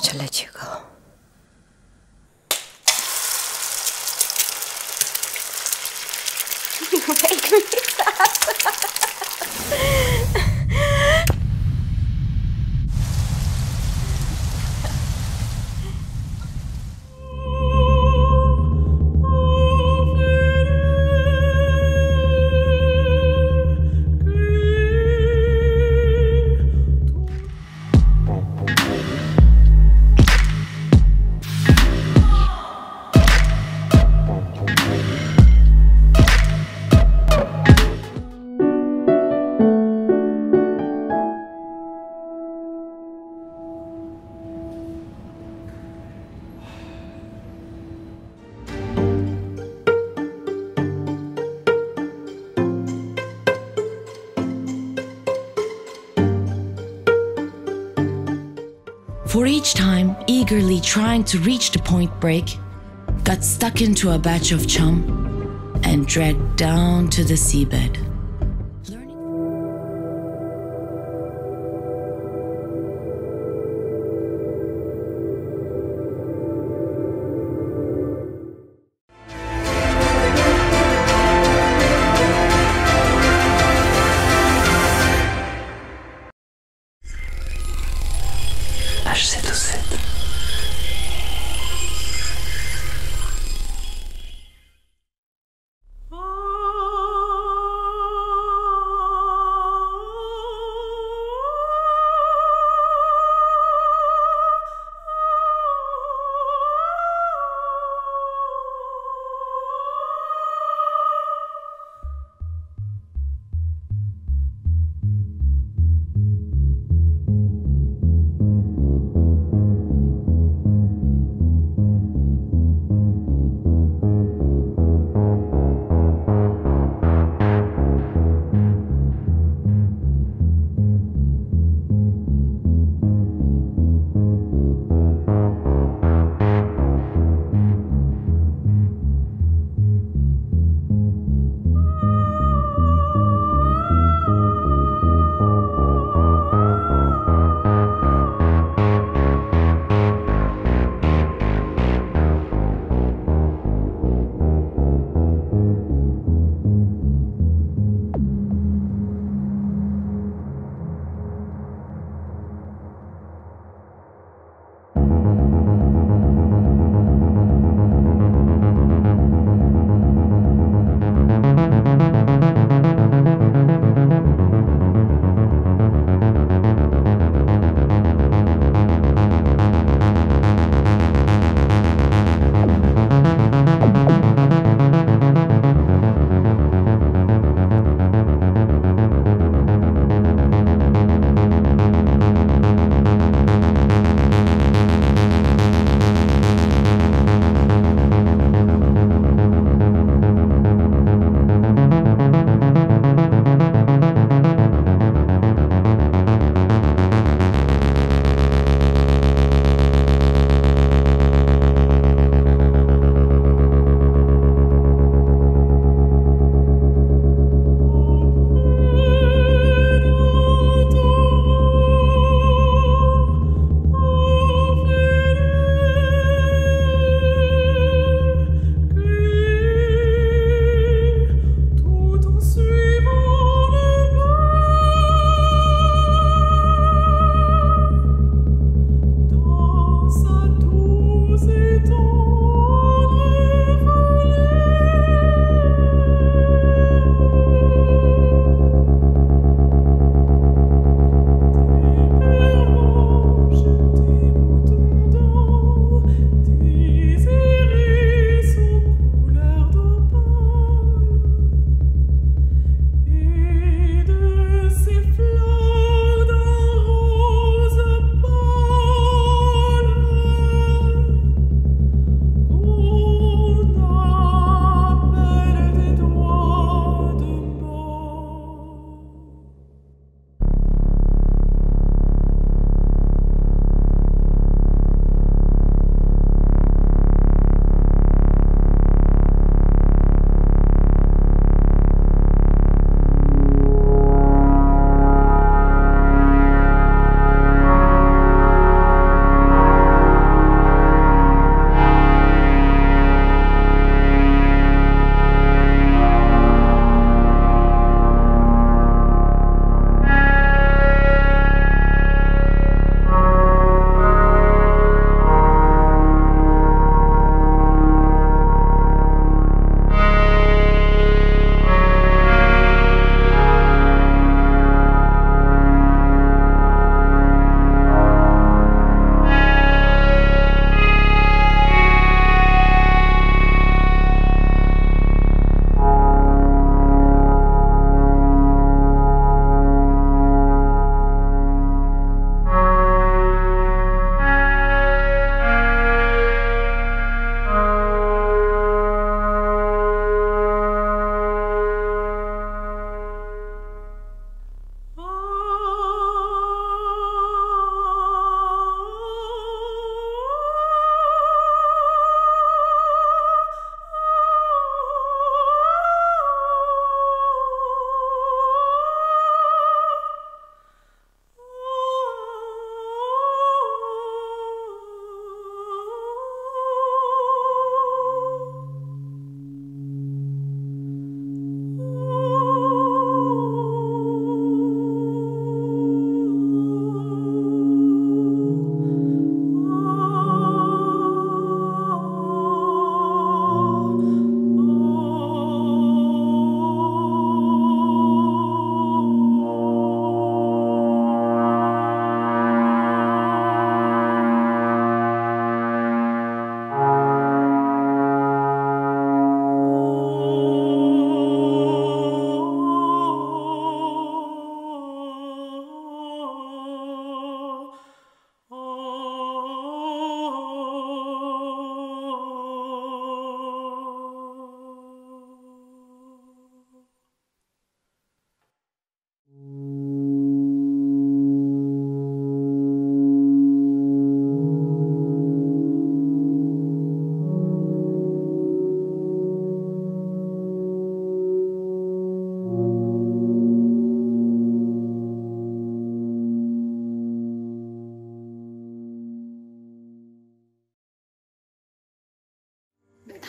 to let you go. You make me sad. For each time, eagerly trying to reach the point break, got stuck into a batch of chum and dragged down to the seabed. Sfff.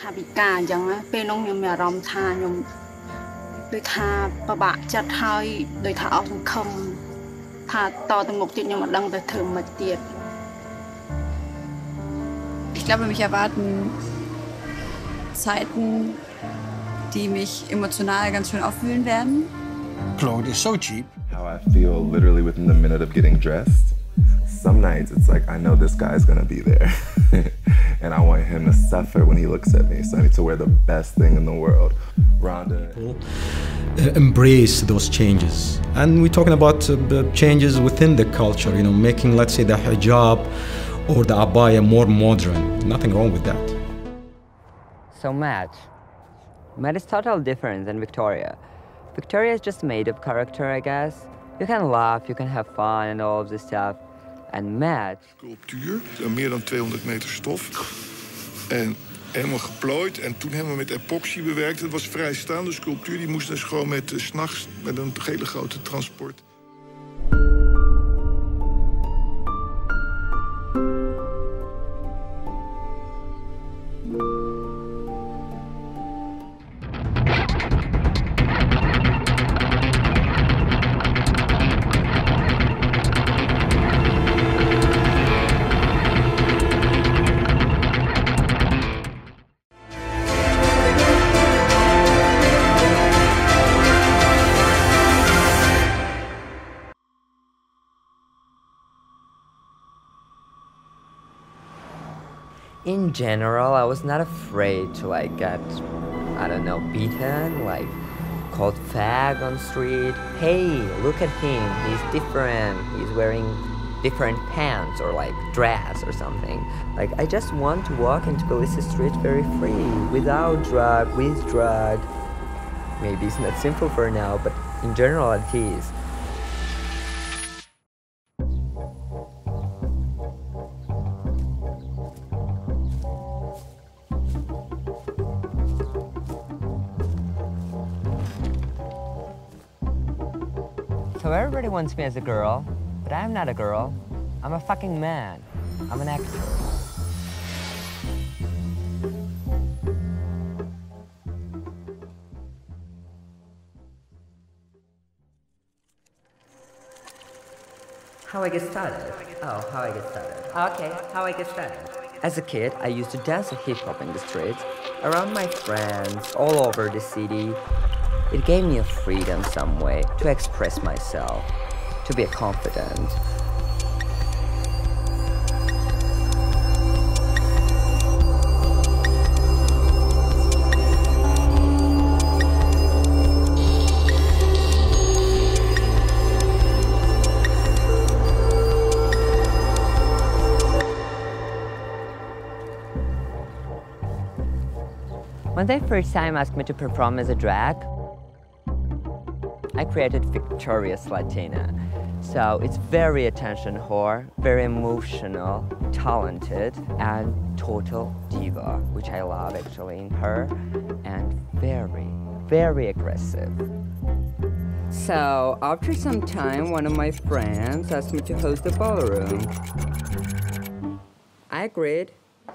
ថាពិការអញ្ចឹងពេលនោះខ្ញុំមានអារម្មណ៍ថាខ្ញុំដូចថាពិបាកចិត្តហើយដូចថាអស់សង្ឃឹមថាតទៅមុខទៀតខ្ញុំមិនដឹងទៅធ្វើមិនទៀត Ich glaube, mich erwarten Zeiten, die mich emotional ganz schön aufwühlen werden. Clothes is so cheap. How I feel literally within the minute of getting dressed. Some nights it's like I know this guy's gonna be there and I want him to suffer when he looks at me, so I need to wear the best thing in the world. Rhonda Embrace those changes, and we're talking about changes within the culture, you know, making, let's say, the hijab or the abaya more modern. Nothing wrong with that. So Matt is totally different than Victoria. Victoria is just made up character, I guess. You can laugh, you can have fun and all of this stuff. And Matt... Sculptuur, meer dan 200 meter stof. En helemaal geplooid. En toen hebben we met epoxy bewerkt. Het was vrijstaande sculptuur. Die moest dus gewoon met 's nachts met een hele grote transport. In general, I was not afraid to like get, I don't know, beaten, like called fag on street. Hey, look at him, he's different, he's wearing different pants or like dress or something. Like I just want to walk into Tbilisi street very free, without drug, with drug. Maybe it's not simple for now, but in general it is. So everybody wants me as a girl, but I'm not a girl. I'm a fucking man. I'm an actor. How I get started? Oh, how I get started. Okay, how I get started. As a kid, I used to dance hip-hop in the streets, around my friends, all over the city. It gave me a freedom some way to express myself, to be confident. When they first time asked me to perform as a drag, I created Victorious Latina. So it's very attention whore, very emotional, talented, and total diva, which I love actually in her, and very, very aggressive. So after some time, one of my friends asked me to host a ballroom. I agreed.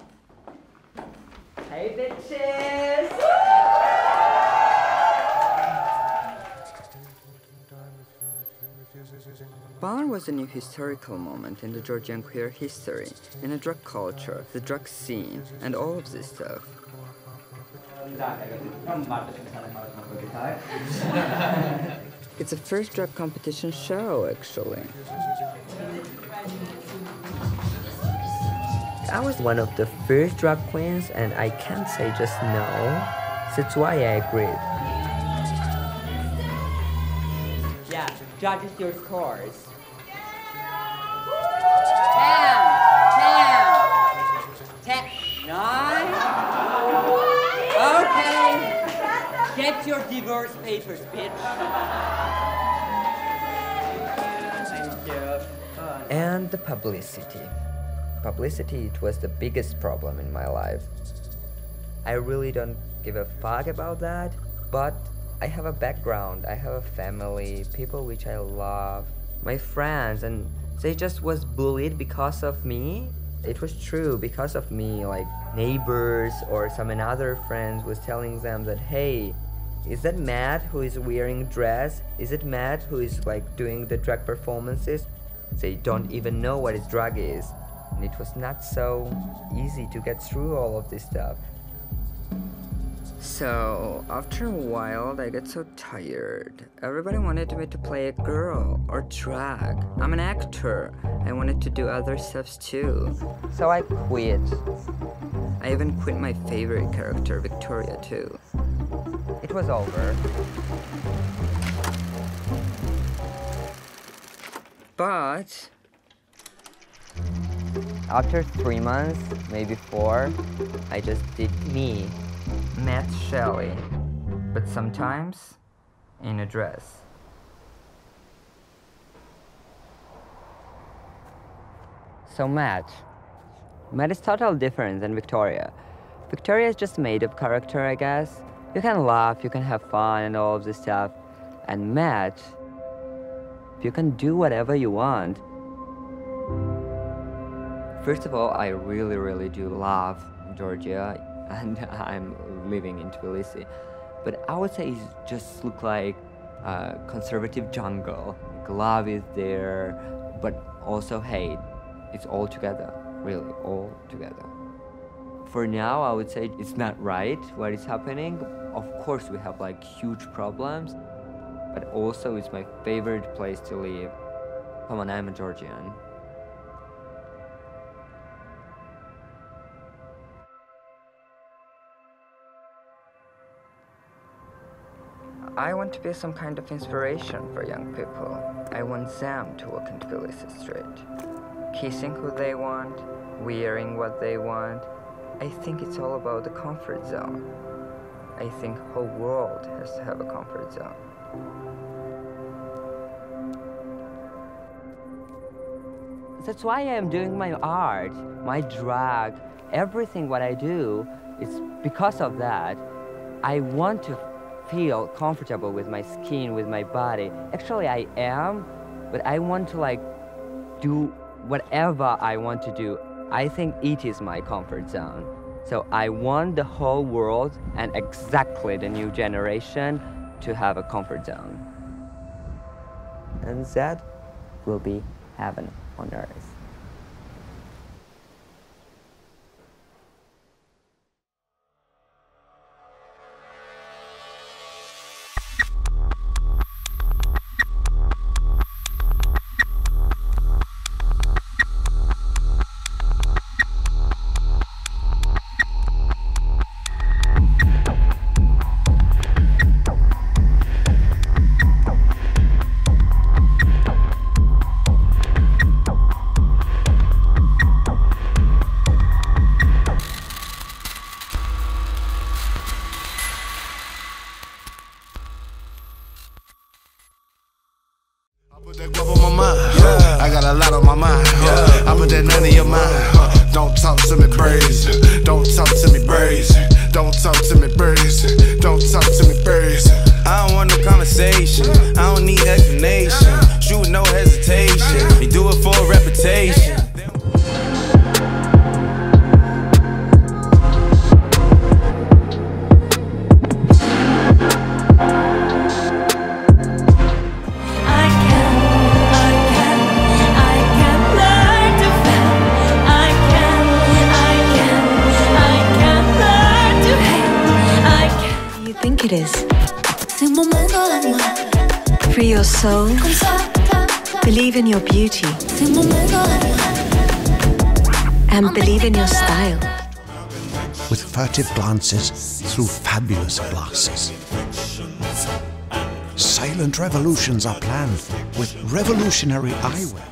Hey bitches! Ballroom was a new historical moment in the Georgian queer history, in the drug culture, the drug scene, and all of this stuff. It's the first drag competition show, actually. I was one of the first drag queens, and I can't say just no. That's why I agreed. Yeah, judges your scores. 10, 9. Okay. Get your divorce papers, bitch. Thank you. And the publicity. Publicity, it was the biggest problem in my life. I really don't give a fuck about that, but I have a background, I have a family, people which I love, my friends, and they just was bullied because of me. it was true because of me. Like neighbors or some another friends was telling them that, hey, is that Matt who is wearing dress? Is it Matt who is like doing the drag performances? They don't even know what his drag is. And it was not so easy to get through all of this stuff. So, after a while, I got so tired. Everybody wanted me to play a girl or drag. I'm an actor. I wanted to do other stuff too. So I quit. I even quit my favorite character, Victoria, too. It was over. But after 3 months, maybe 4, I just did me, Matt Shelley, but sometimes in a dress. So Matt is totally different than Victoria. Victoria is just a made-up character, I guess. You can laugh, you can have fun and all of this stuff. And Matt, you can do whatever you want. First of all, I really do love Georgia, and I'm living in Tbilisi. But I would say it just looks like a conservative jungle. Like love is there, but also hate. It's all together, really, all together. For now, I would say it's not right what is happening. Of course, we have like huge problems, but also it's my favorite place to live. Come on, I'm a Georgian. I want to be some kind of inspiration for young people. I want them to walk in Tbilisi street, kissing who they want, wearing what they want. I think it's all about the comfort zone. I think the whole world has to have a comfort zone. That's why I am doing my art, my drag, everything what I do, it's because of that. I want to feel comfortable with my skin, with my body. Actually, I am, but I want to like do whatever I want to do. I think it is my comfort zone. So I want the whole world and exactly the new generation to have a comfort zone. And that will be heaven on earth. Put that guap on my mind. I got a lot on my mind. I put that none in your mind. Don't talk to me brazen. Don't talk to me brazen. Don't talk to me brazen. Don't talk to me brazen. I don't want no conversation. I don't need explanation. Shoot no hesitation. They do it for a reputation. It is. Free your soul. Believe in your beauty. And believe in your style. With furtive glances through fabulous glasses. Silent revolutions are planned with revolutionary eyewear.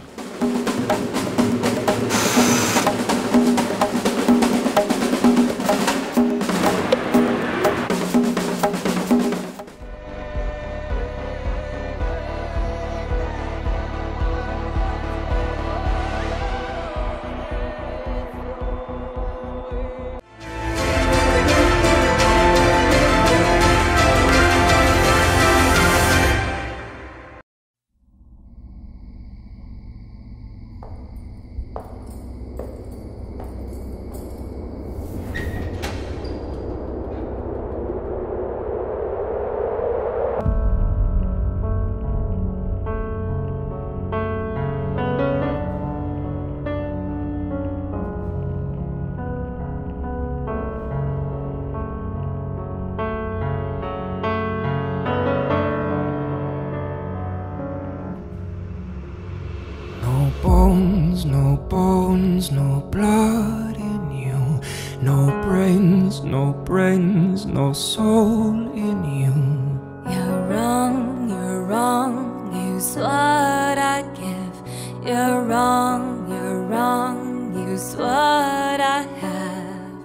bones, no bones, no blood in you. No brains, no brains, no soul in you. You're wrong, use what I give. You're wrong, use what I have.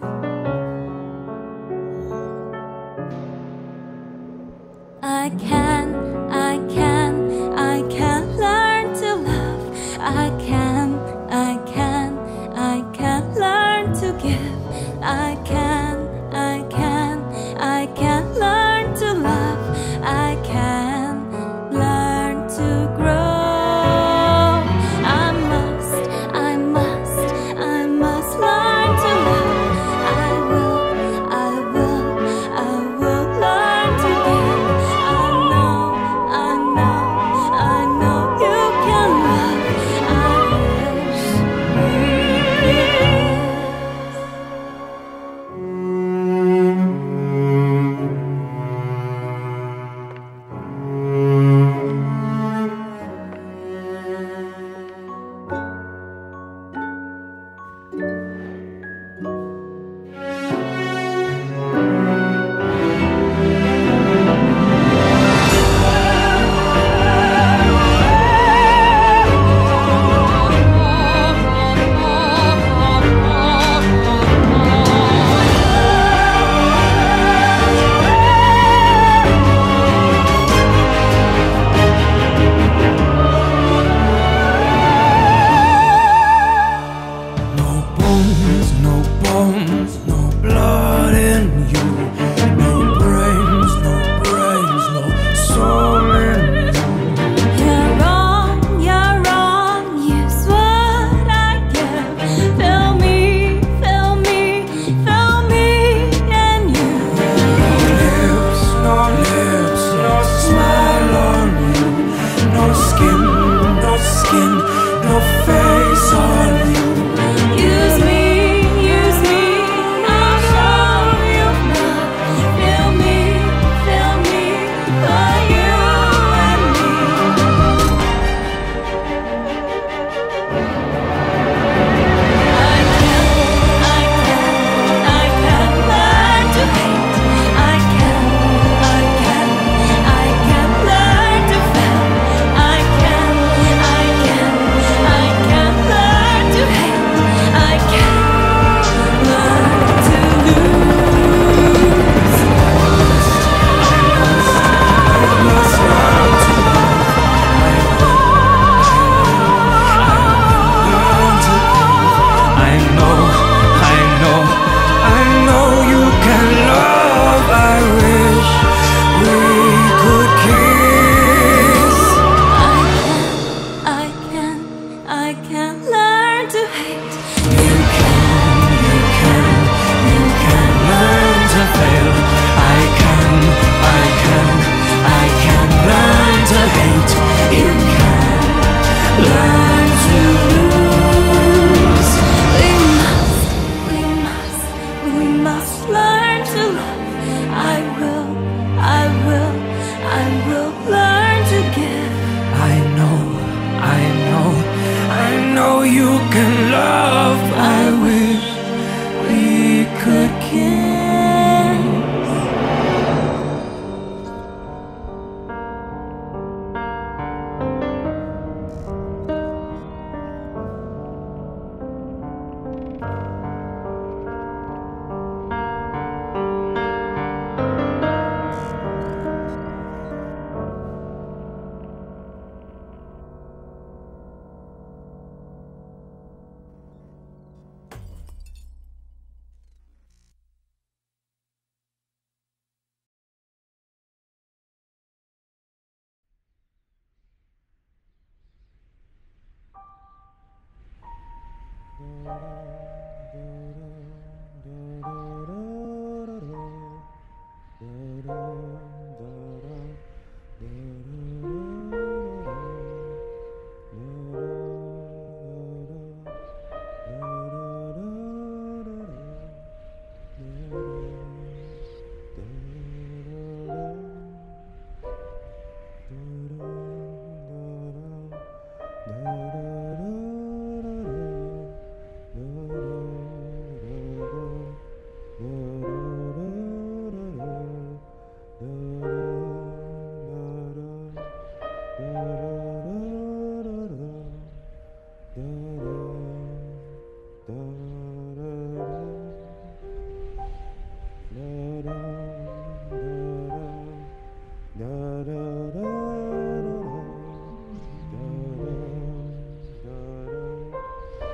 I can learn to love. I can learn to give. I can learn to love. I can learn to grow. I must learn to love. I will learn to give. I know you can love. I wish we could.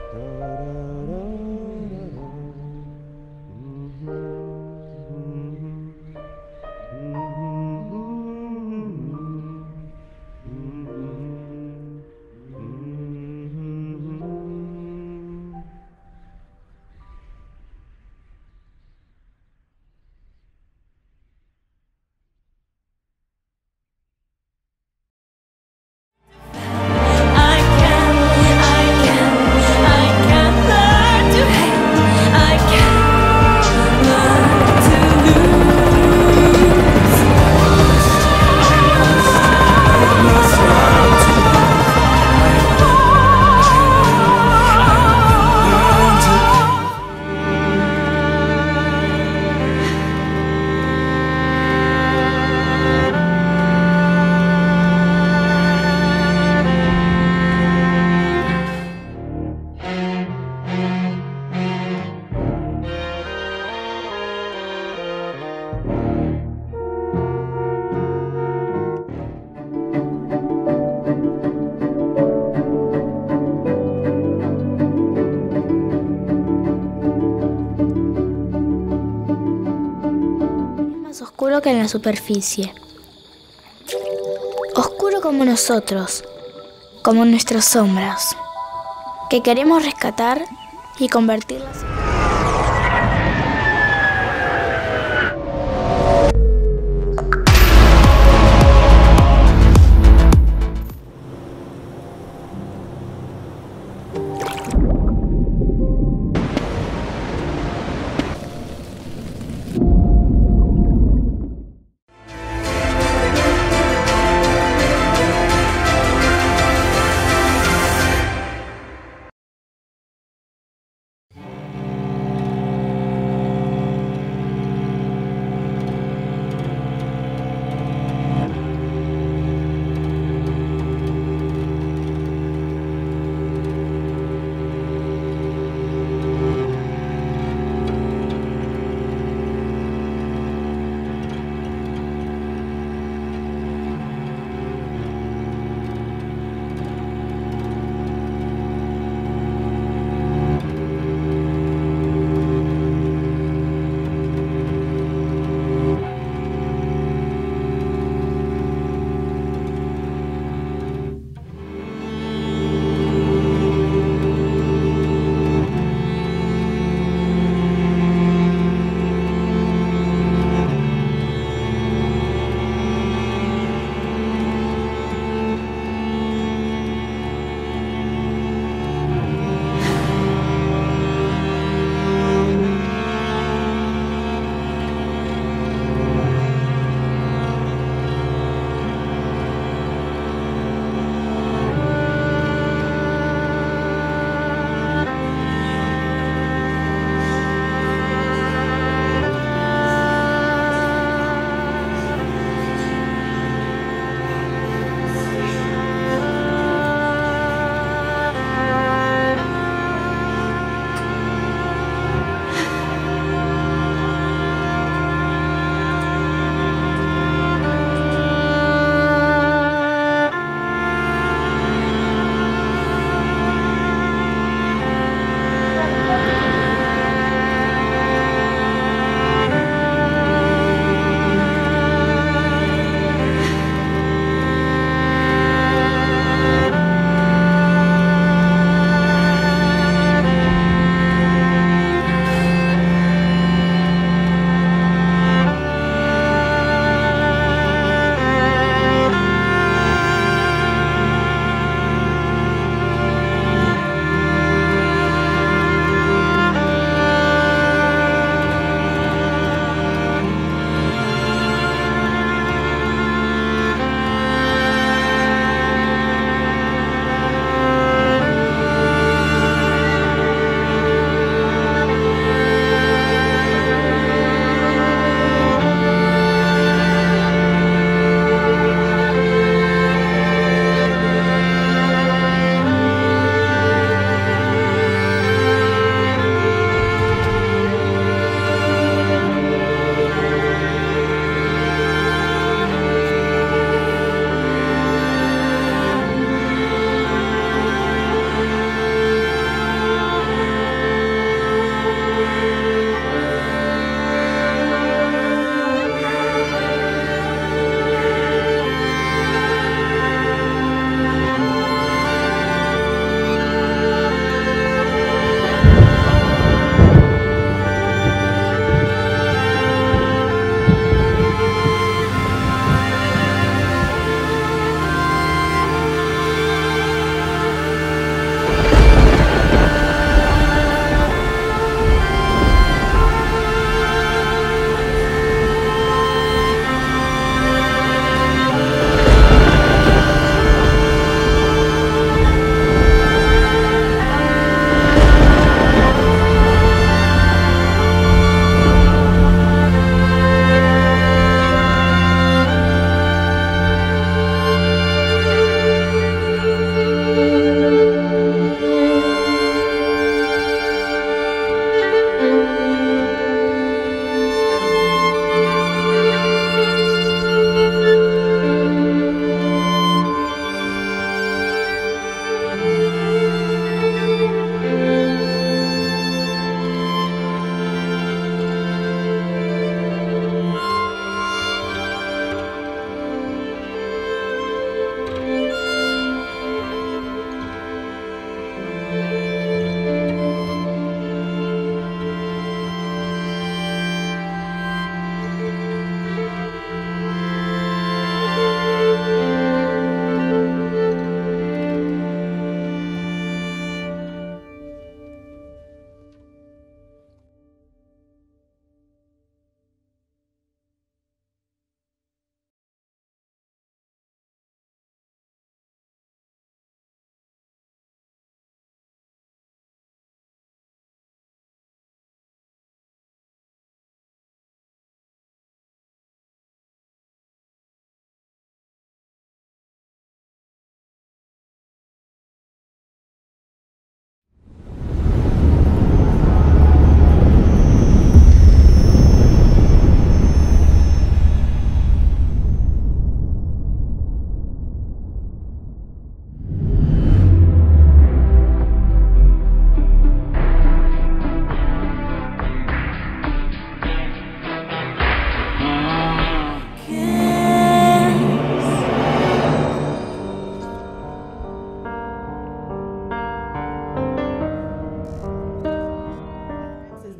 Oscuro que en la superficie. Oscuro como nosotros, como nuestras sombras, que queremos rescatar y convertirlas en...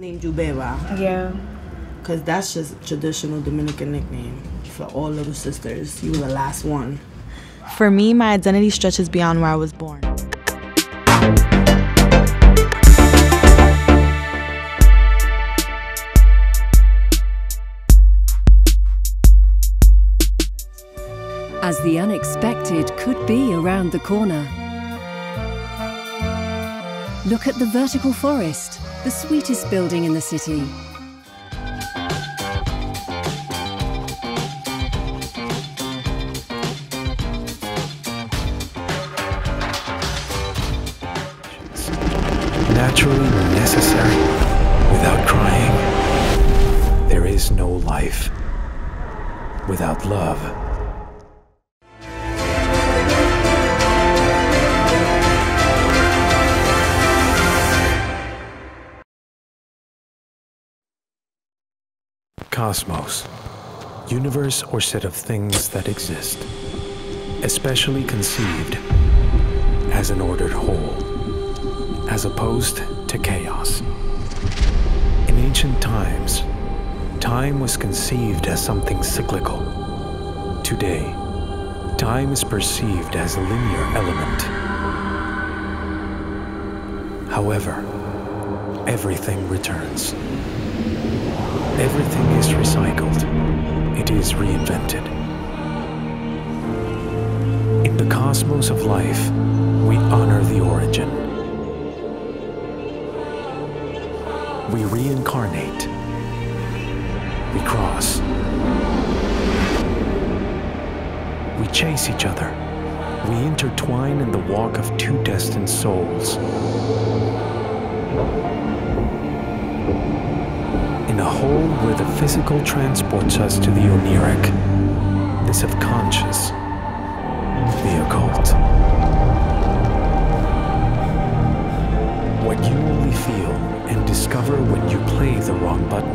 named you Beba. Yeah. Because that's just a traditional Dominican nickname for all little sisters. You were the last one. For me, my identity stretches beyond where I was born. As the unexpected could be around the corner. Look at the vertical forest, the sweetest building in the city. Naturally necessary. Without crying, there is no life. Without love, cosmos, universe or set of things that exist, especially conceived as an ordered whole, as opposed to chaos. In ancient times, time was conceived as something cyclical. Today, time is perceived as a linear element. However, everything returns. Everything is recycled. It is reinvented. In the cosmos of life, we honor the origin. We reincarnate. We cross. We chase each other. We intertwine in the walk of two destined souls. In a whole where the physical transports us to the oniric, the subconscious, the occult. What you only feel and discover when you play the wrong button.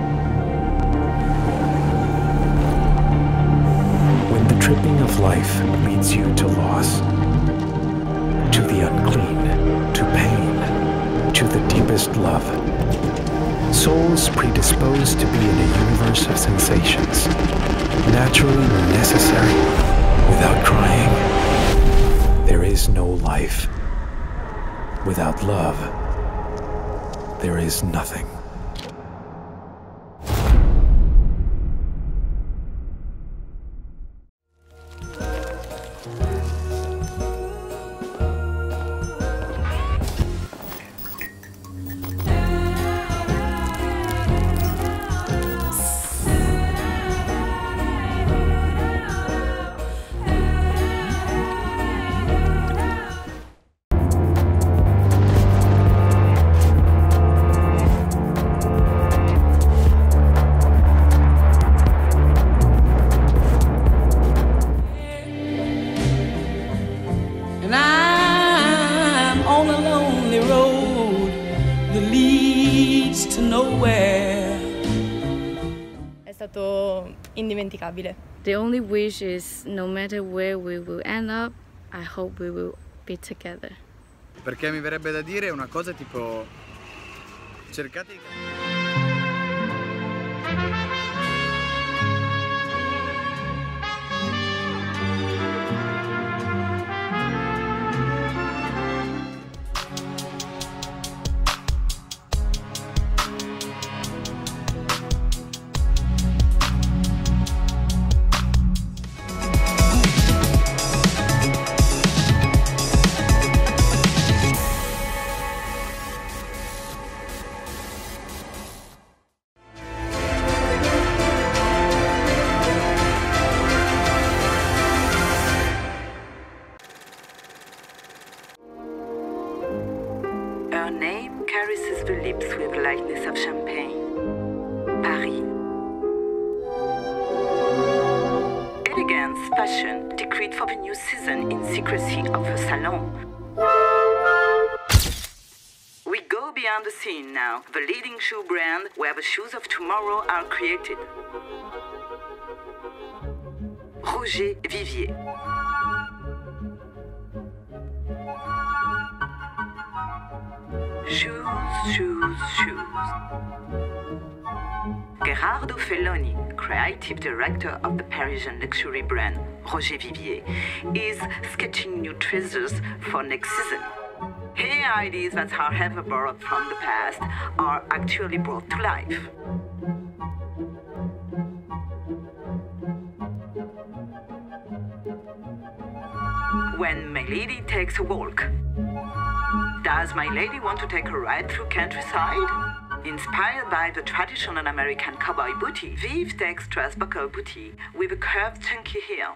When the tripping of life leads you to loss, to the unclean, to pain, to the deepest love. Souls predisposed to be in a universe of sensations, naturally necessary. Without crying, there is no life. Without love, there is nothing. È stato indimenticabile. The only wish is no matter where we will end up, I hope we will be together. Perché mi verrebbe da dire una cosa tipo cercate di Her name caresses the lips with the lightness of champagne. Paris. Elegance, fashion, decreed for the new season in secrecy of her salon. We go beyond the scene now, the leading shoe brand where the shoes of tomorrow are created. Roger Vivier. Shoes, shoes, shoes. Gerardo Felloni, creative director of the Parisian luxury brand Roger Vivier, is sketching new treasures for next season. Here, ideas that are ever borrowed from the past are actually brought to life. When my lady takes a walk, does my lady want to take a ride through countryside? Inspired by the traditional American cowboy bootie, Viv takes trash-buckle bootie with a curved chunky heel.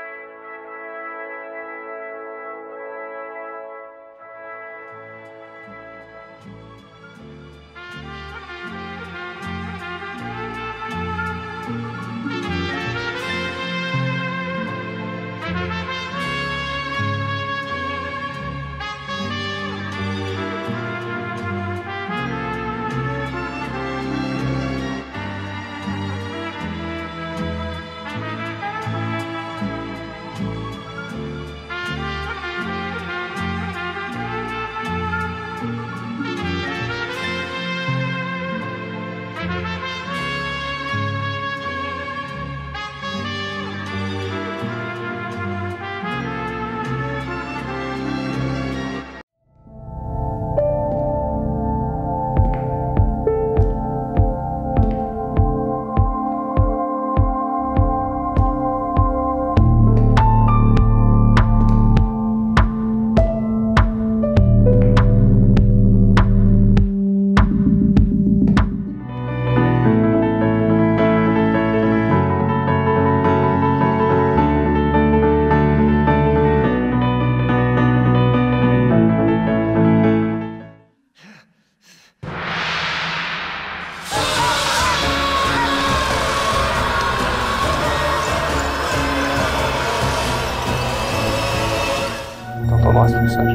lost message.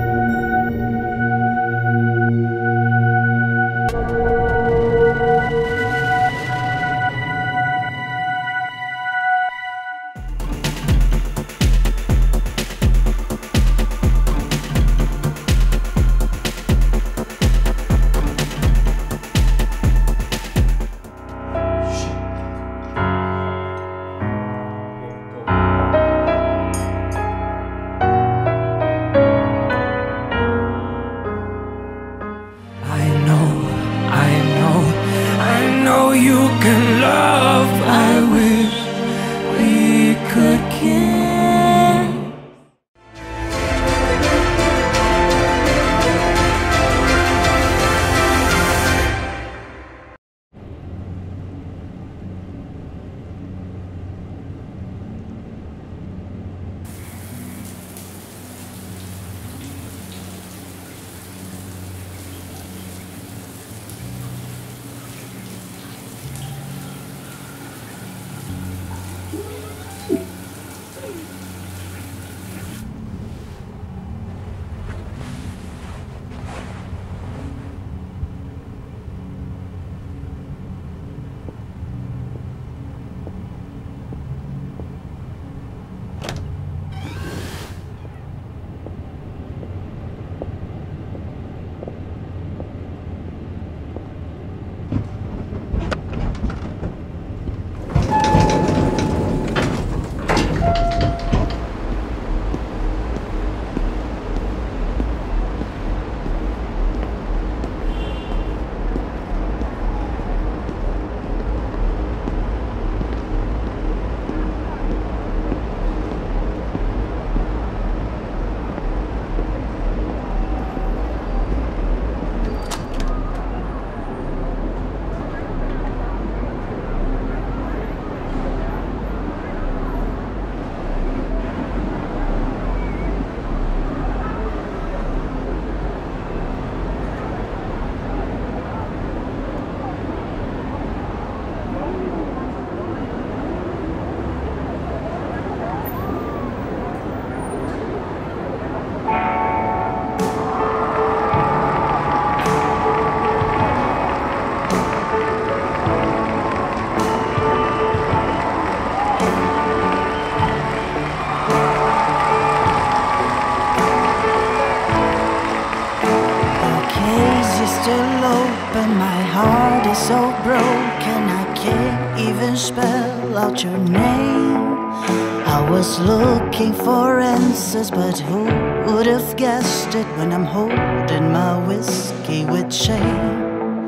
is still open, my heart is so broken, I can't even spell out your name. I was looking for answers, but who would have guessed it when I'm holding my whiskey with shame?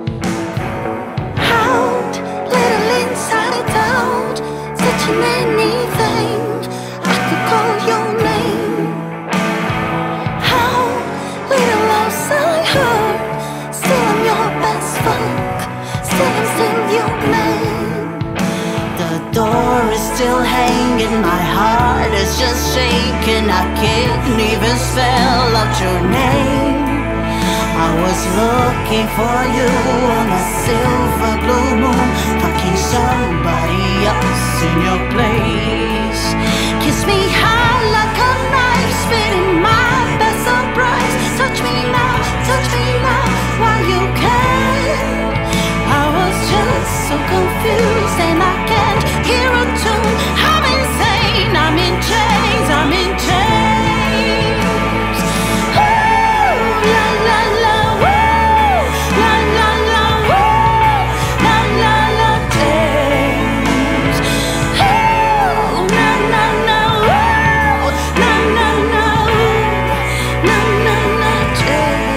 Out, little inside out, touching anything, I could call your name. How, little outside hurt, still I'm your best fuck, still I'm still your man. The door is still hanging, my heart is just shaking, I can't even spell out your name. I was looking for you on a silver blue moon, fucking somebody else in your place. Kiss me high like a knife, spitting my best surprise. Touch me now while you can. I was just so confused and I can't hear a tune. I'm insane, I'm in chains, I'm in chains. Ooh, la la la, woo, la la la, woo, la la la, chains. Ooh, na na na, woo, na na na, na na na, chains.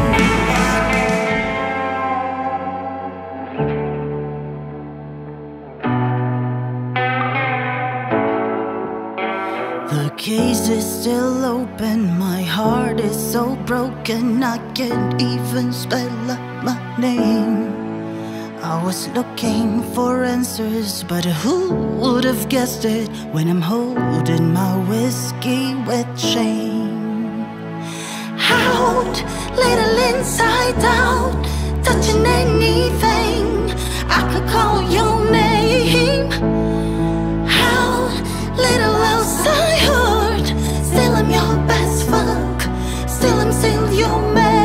The case is still open, my heart is so broken, I can't even spell out my name. I was looking for answers, but who would have guessed it when I'm holding my whiskey with shame? Out, little inside out, touching anything, I could call your name. How, little else I heard, still I'm your best fuck, still I'm still your man.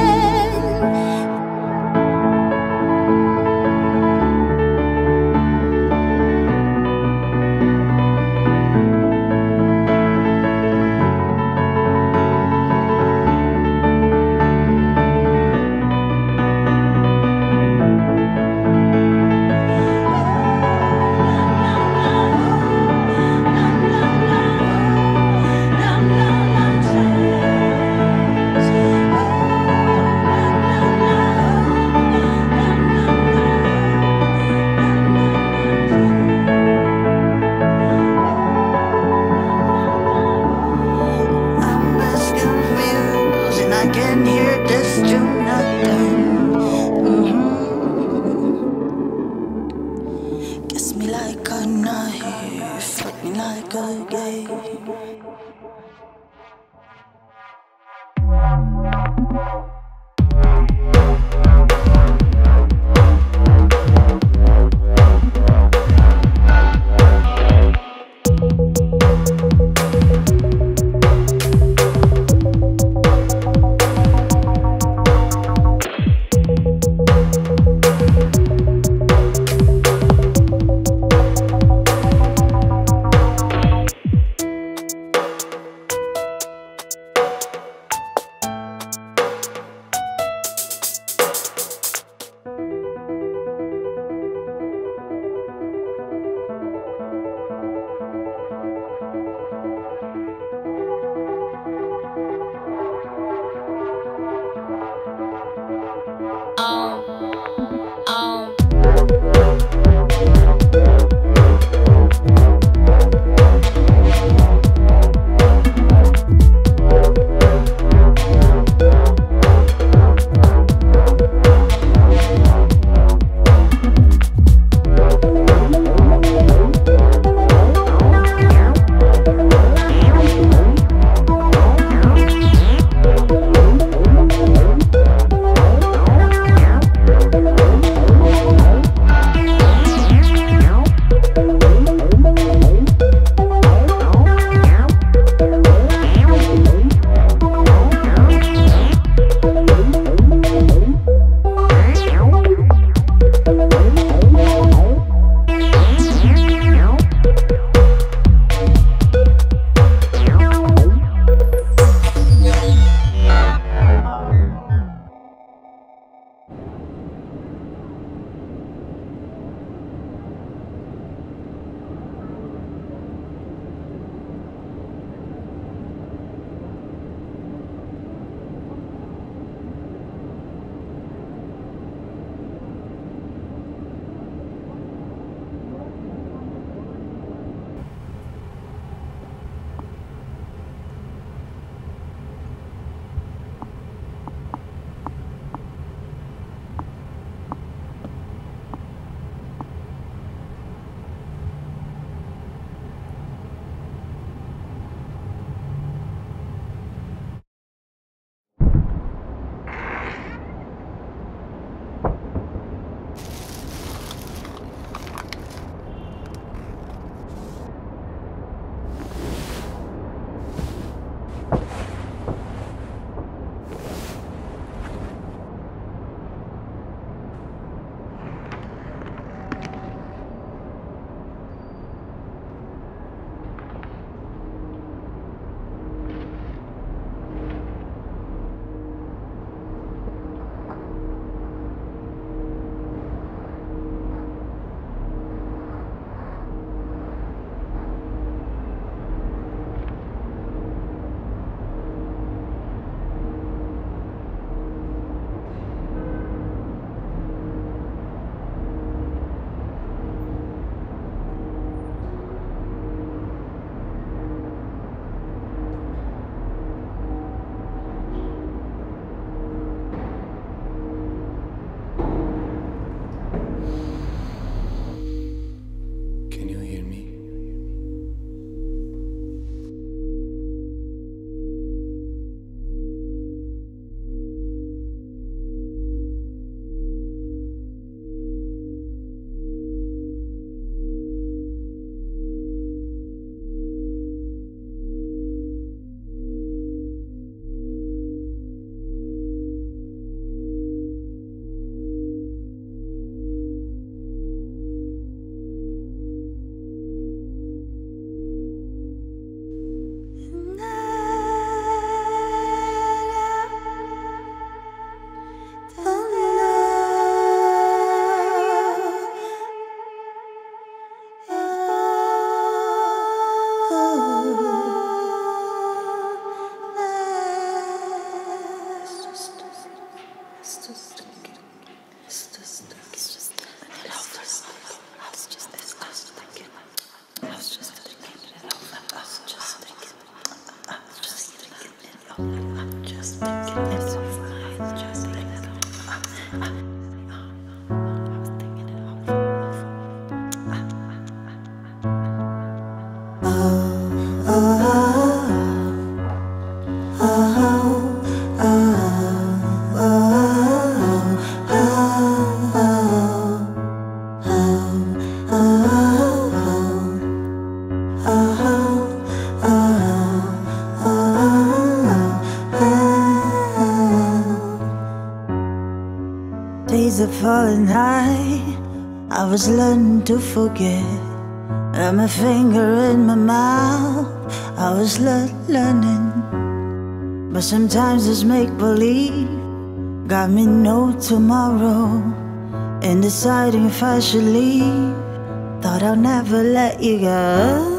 Days are falling high, I was learning to forget. And my finger in my mouth, I was learning. But sometimes this make-believe got me no tomorrow. In deciding if I should leave, thought I'll never let you go.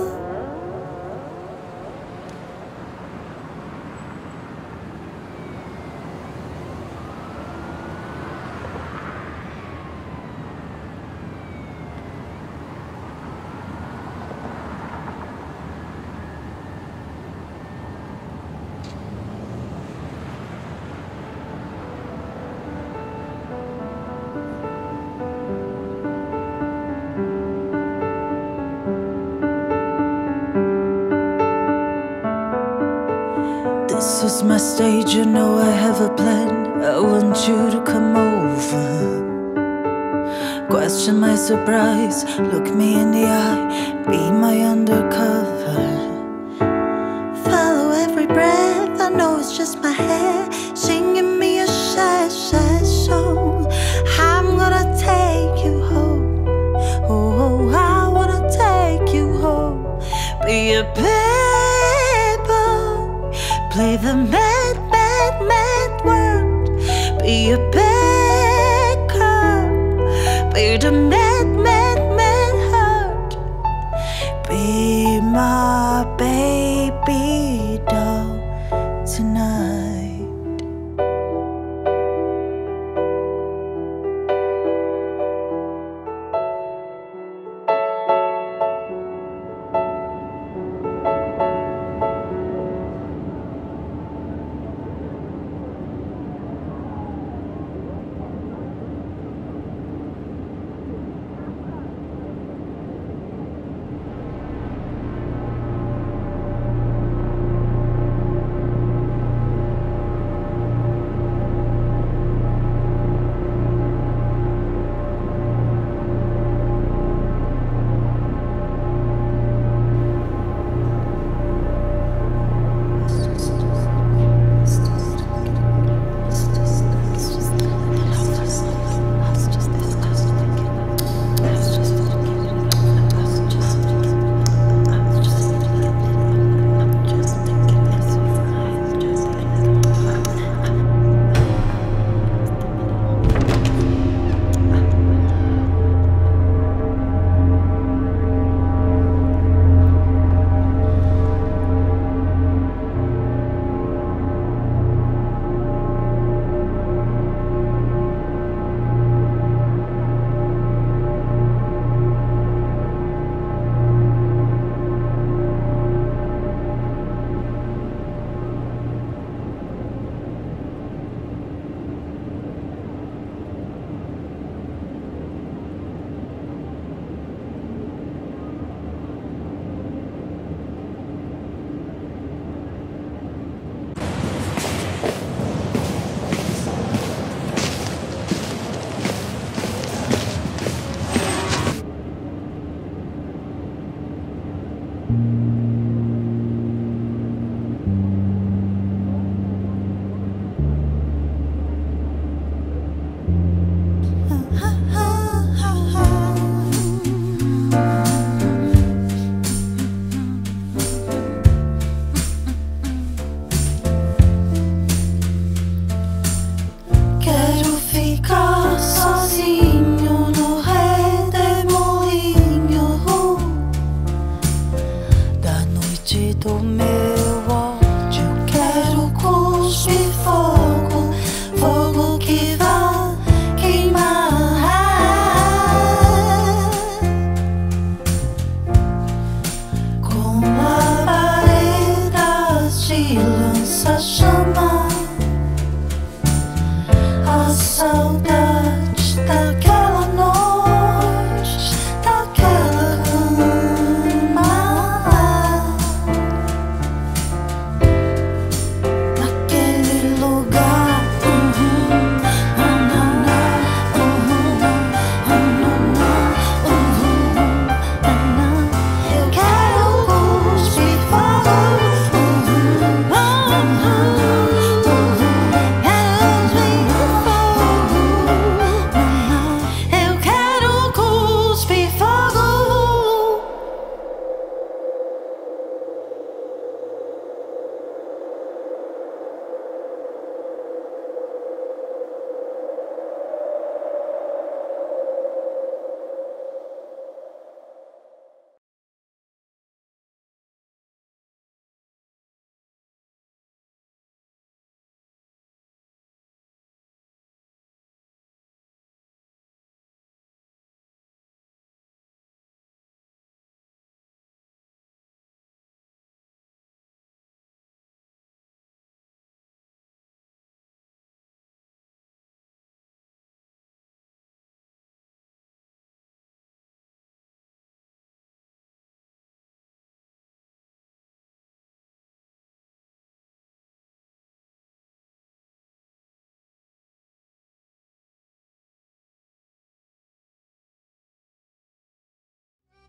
This is my stage, you know I have a plan. I want you to come over. Question my surprise, look me in the eye, be my undercover. Follow every breath, I know it's just my hair singing me a sad, sad song. I'm gonna take you home. Oh, I wanna take you home. Be a play the mad, mad, mad world. Be a beggar. Be the mad, mad, mad heart. Be my baby doll tonight.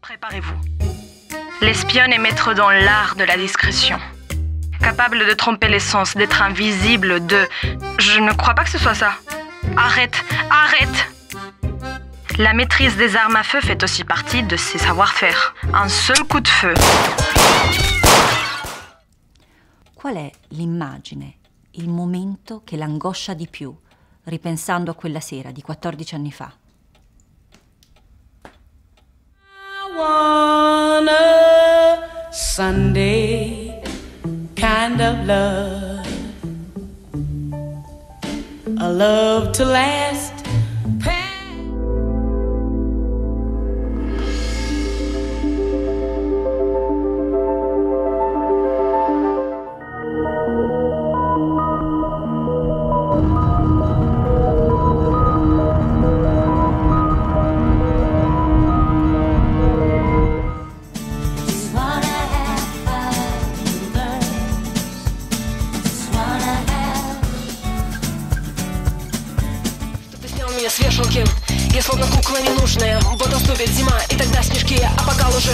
Préparez-vous. L'espionne est maître dans l'art de la discrétion. Capable de tromper les sens, d'être invisible, de... Je ne crois pas que ce soit ça. Arrête, arrête! La maîtrise des armes à feu fait aussi partie de ses savoir-faire. Un seul coup de feu. Qual è l'immagine, il momento che l'angoscia di più, ripensando a quella sera di 14 anni fa? On a Sunday kind of love, a love to last. С вешалки, я словно кукла ненужная. Вот наступит зима, и тогда снежки, а пока уже.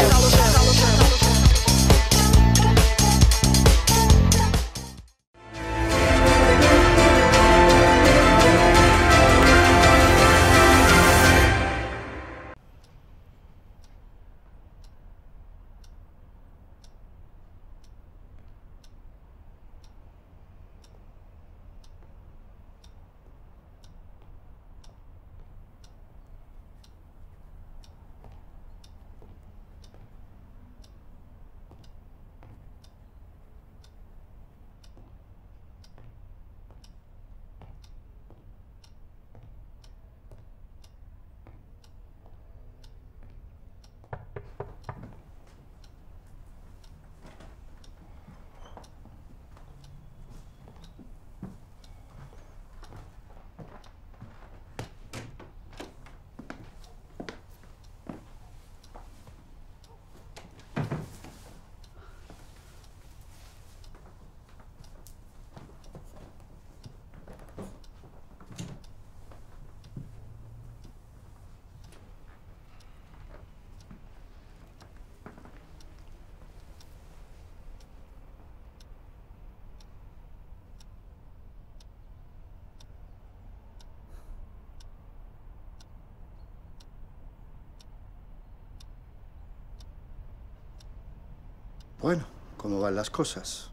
Bueno, ¿cómo van las cosas?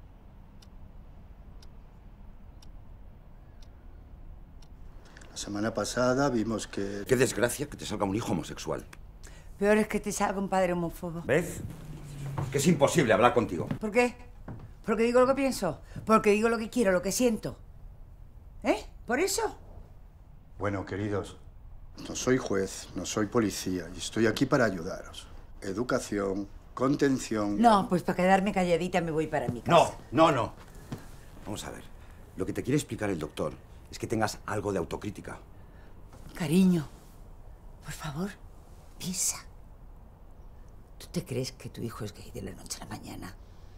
La semana pasada vimos que... Qué desgracia que te salga un hijo homosexual. Peor es que te salga un padre homófobo. ¿Ves? Que es imposible hablar contigo. ¿Por qué? Porque digo lo que pienso. Porque digo lo que quiero, lo que siento. ¿Eh? ¿Por eso? Bueno, queridos, no soy juez, no soy policía y estoy aquí para ayudaros. Educación, contención... No, pues para quedarme calladita me voy para mi casa. No. Vamos a ver. Lo que te quiere explicar el doctor es que tengas algo de autocrítica. Cariño, por favor, piensa. ¿Tú te crees que tu hijo es gay de la noche a la mañana?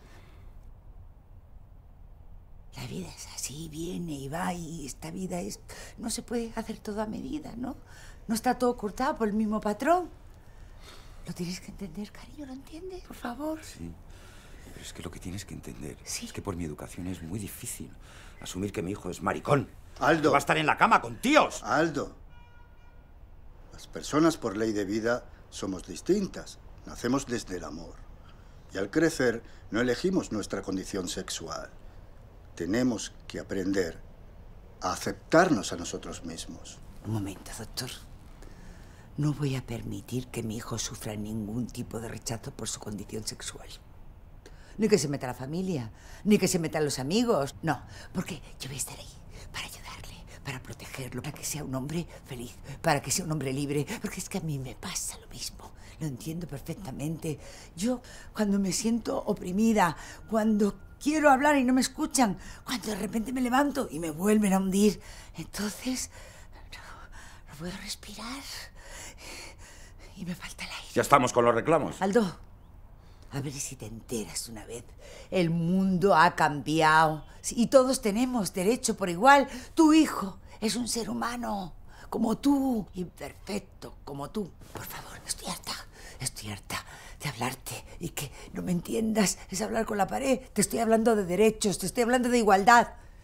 La vida es así, viene y va, y esta vida es... No se puede hacer todo a medida, ¿no? No está todo cortado por el mismo patrón. Lo tienes que entender, cariño, ¿lo entiendes? Por favor. Sí, pero es que lo que tienes que entender es que por mi educación es muy difícil asumir que mi hijo es maricón. Aldo. Que va a estar en la cama con tíos. Aldo. Las personas por ley de vida somos distintas. Nacemos desde el amor. Y al crecer no elegimos nuestra condición sexual. Tenemos que aprender a aceptarnos a nosotros mismos. Un momento, doctor. No voy a permitir que mi hijo sufra ningún tipo de rechazo por su condición sexual. Ni que se meta la familia, ni que se metan los amigos. No, porque yo voy a estar ahí para ayudarle, para protegerlo, para que sea un hombre feliz, para que sea un hombre libre. Porque es que a mí me pasa lo mismo. Lo entiendo perfectamente. Yo, cuando me siento oprimida, cuando quiero hablar y no me escuchan, cuando de repente me levanto y me vuelven a hundir, entonces no puedo respirar y me falta el aire. Ya estamos con los reclamos. Aldo, a ver si te enteras una vez. El mundo ha cambiado y todos tenemos derecho por igual. Tu hijo es un ser humano como tú, imperfecto como tú. Por favor, estoy harta. Estoy harta de hablarte y que no me entiendas. Es hablar con la pared. Te estoy hablando de derechos, te estoy hablando de igualdad.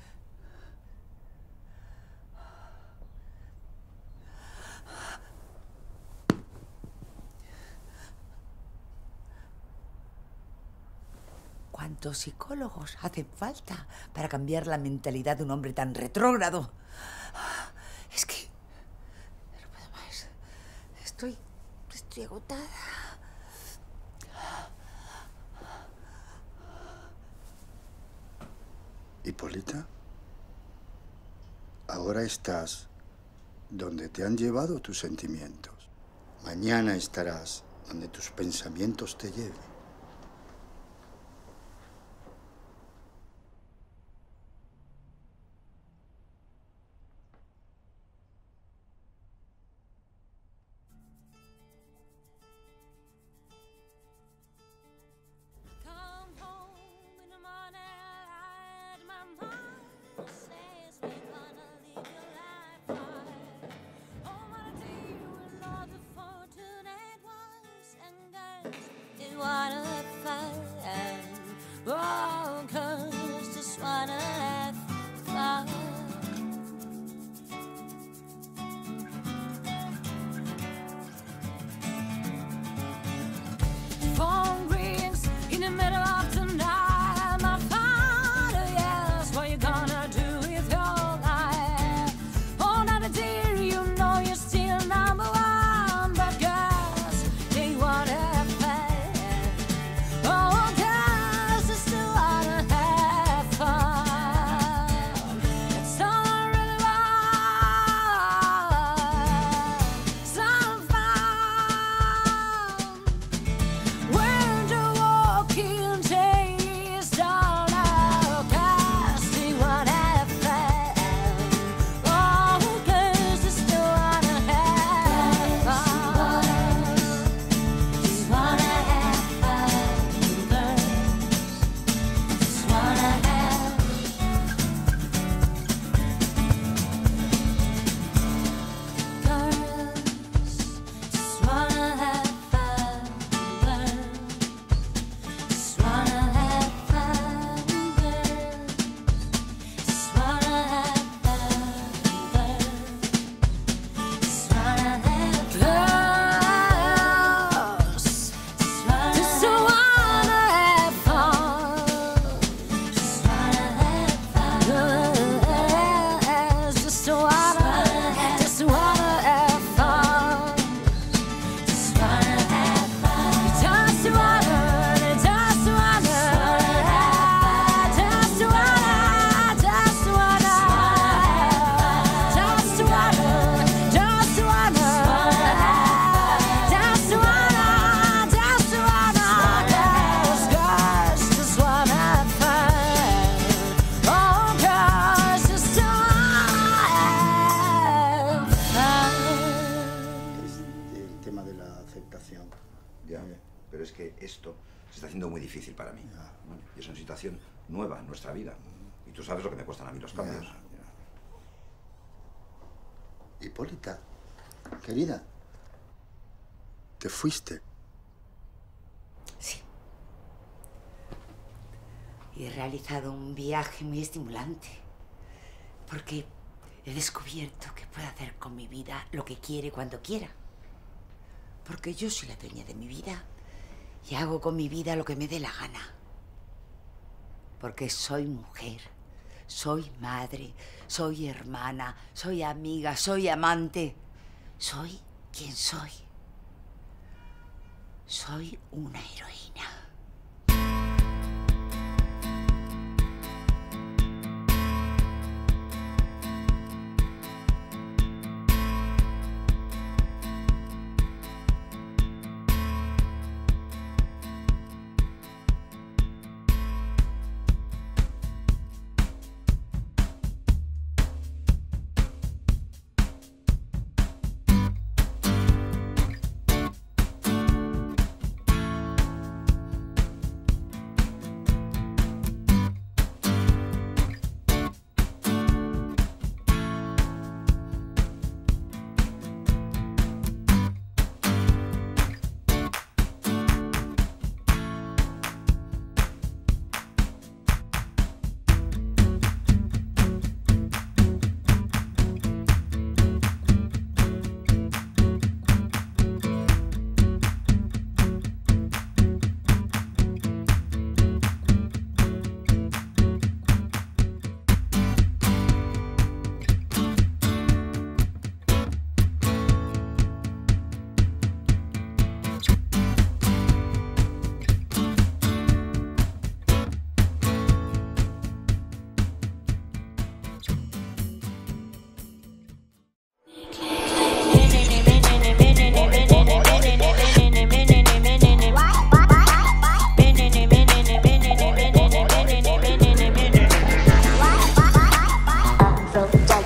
¿Cuántos psicólogos hacen falta para cambiar la mentalidad de un hombre tan retrógrado? Es que no puedo más. Estoy agotada. Hipólita, ahora estás donde te han llevado tus sentimientos. Mañana estarás donde tus pensamientos te lleven. Pero es que esto se está haciendo muy difícil para mí. ¿Vale? Y es una situación nueva en nuestra vida. Y tú sabes lo que me cuestan a mí los cambios. Hipólita, querida, ¿te fuiste? Sí. Y he realizado un viaje muy estimulante. Porque he descubierto que puedo hacer con mi vida lo que quiere cuando quiera. Porque yo soy la dueña de mi vida y hago con mi vida lo que me dé la gana. Porque soy mujer, soy madre, soy hermana, soy amiga, soy amante. Soy quien soy. Soy una heroína.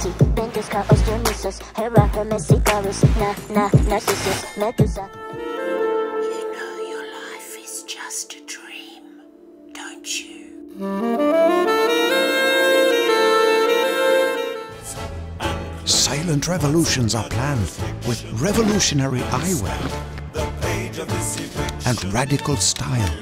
Vinci, Ventus, Chaos, Dionysus, Hera, Hermes, Icarus, Narcissus, Medusa. You know your life is just a dream, don't you? Silent revolutions are planned with revolutionary eyewear and radical style.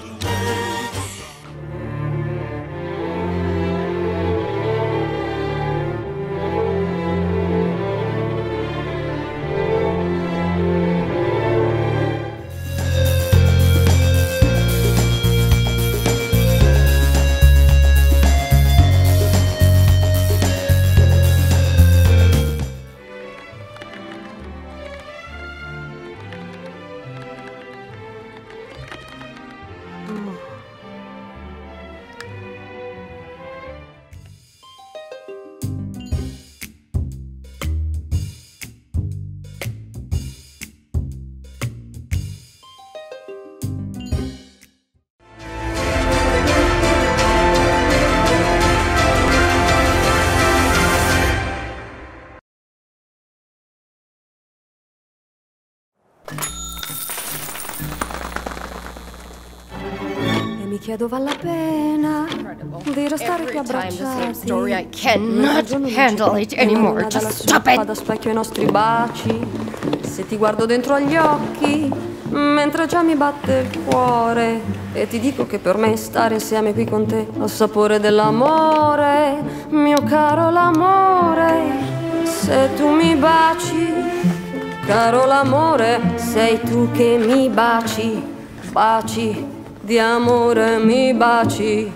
Mi chiedo vale la pena di restare qui abbracciati. Story, I cannot handle it anymore. Just stop it. Vado a specchio i nostri baci. Se ti guardo dentro agli occhi, mentre già mi batte il cuore, e ti dico che per me stare insieme qui con te ha il sapore dell'amore, mio caro l'amore. Se tu mi baci, caro l'amore, sei tu che mi baci, baci di amore, mi baci.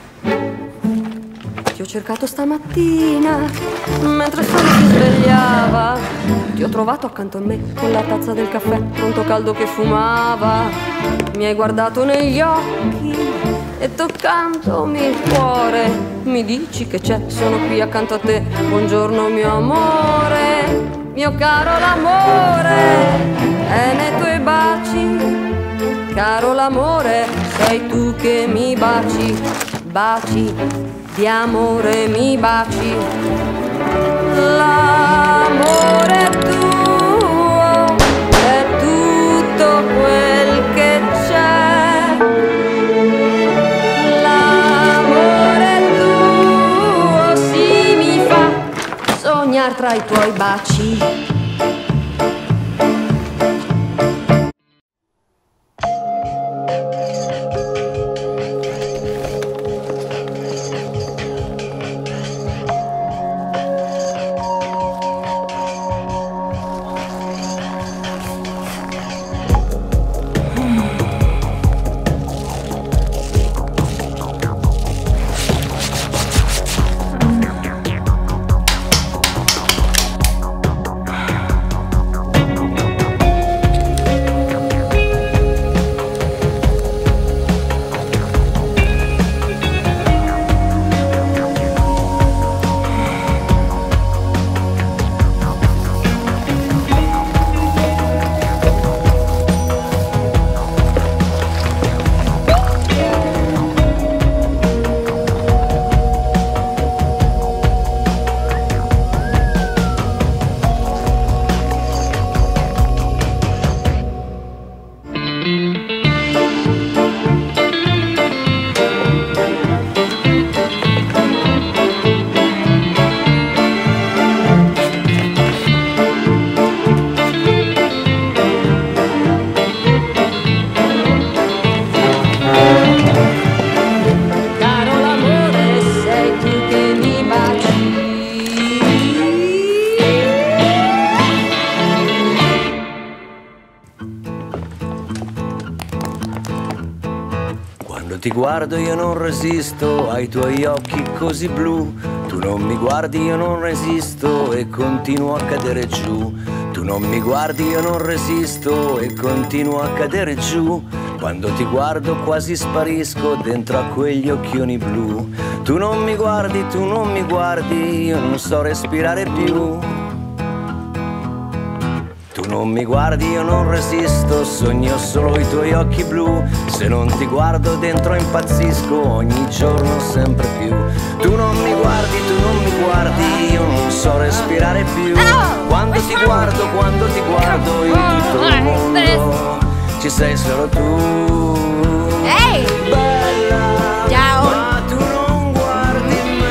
Ti ho cercato stamattina, mentre il sole si svegliava. Ti ho trovato accanto a me, con la tazza del caffè, pronto caldo che fumava. Mi hai guardato negli occhi e toccandomi il cuore mi dici che c'è, sono qui accanto a te. Buongiorno mio amore, mio caro l'amore, è nei tuoi baci. Caro l'amore, sei tu che mi baci, baci di amore, mi baci. L'amore tuo è tutto quel che c'è. L'amore tuo sì mi fa sognare tra i tuoi baci. Ti guardo, io non resisto ai tuoi occhi così blu. Tu non mi guardi, io non resisto e continuo a cadere giù. Tu non mi guardi, io non resisto e continuo a cadere giù. Quando ti guardo quasi sparisco dentro a quegli occhioni blu. Tu non mi guardi, tu non mi guardi, io non so respirare più. Tu non mi guardi io non resisto, sogno solo i tuoi occhi blu. Se non ti guardo dentro impazzisco, ogni giorno sempre più. Tu non mi guardi, tu non mi guardi, io non so respirare più. Quando ti guardo in tutto il mondo ci sei solo tu. Ehi! Bella, ciao! Ma tu non guardi me.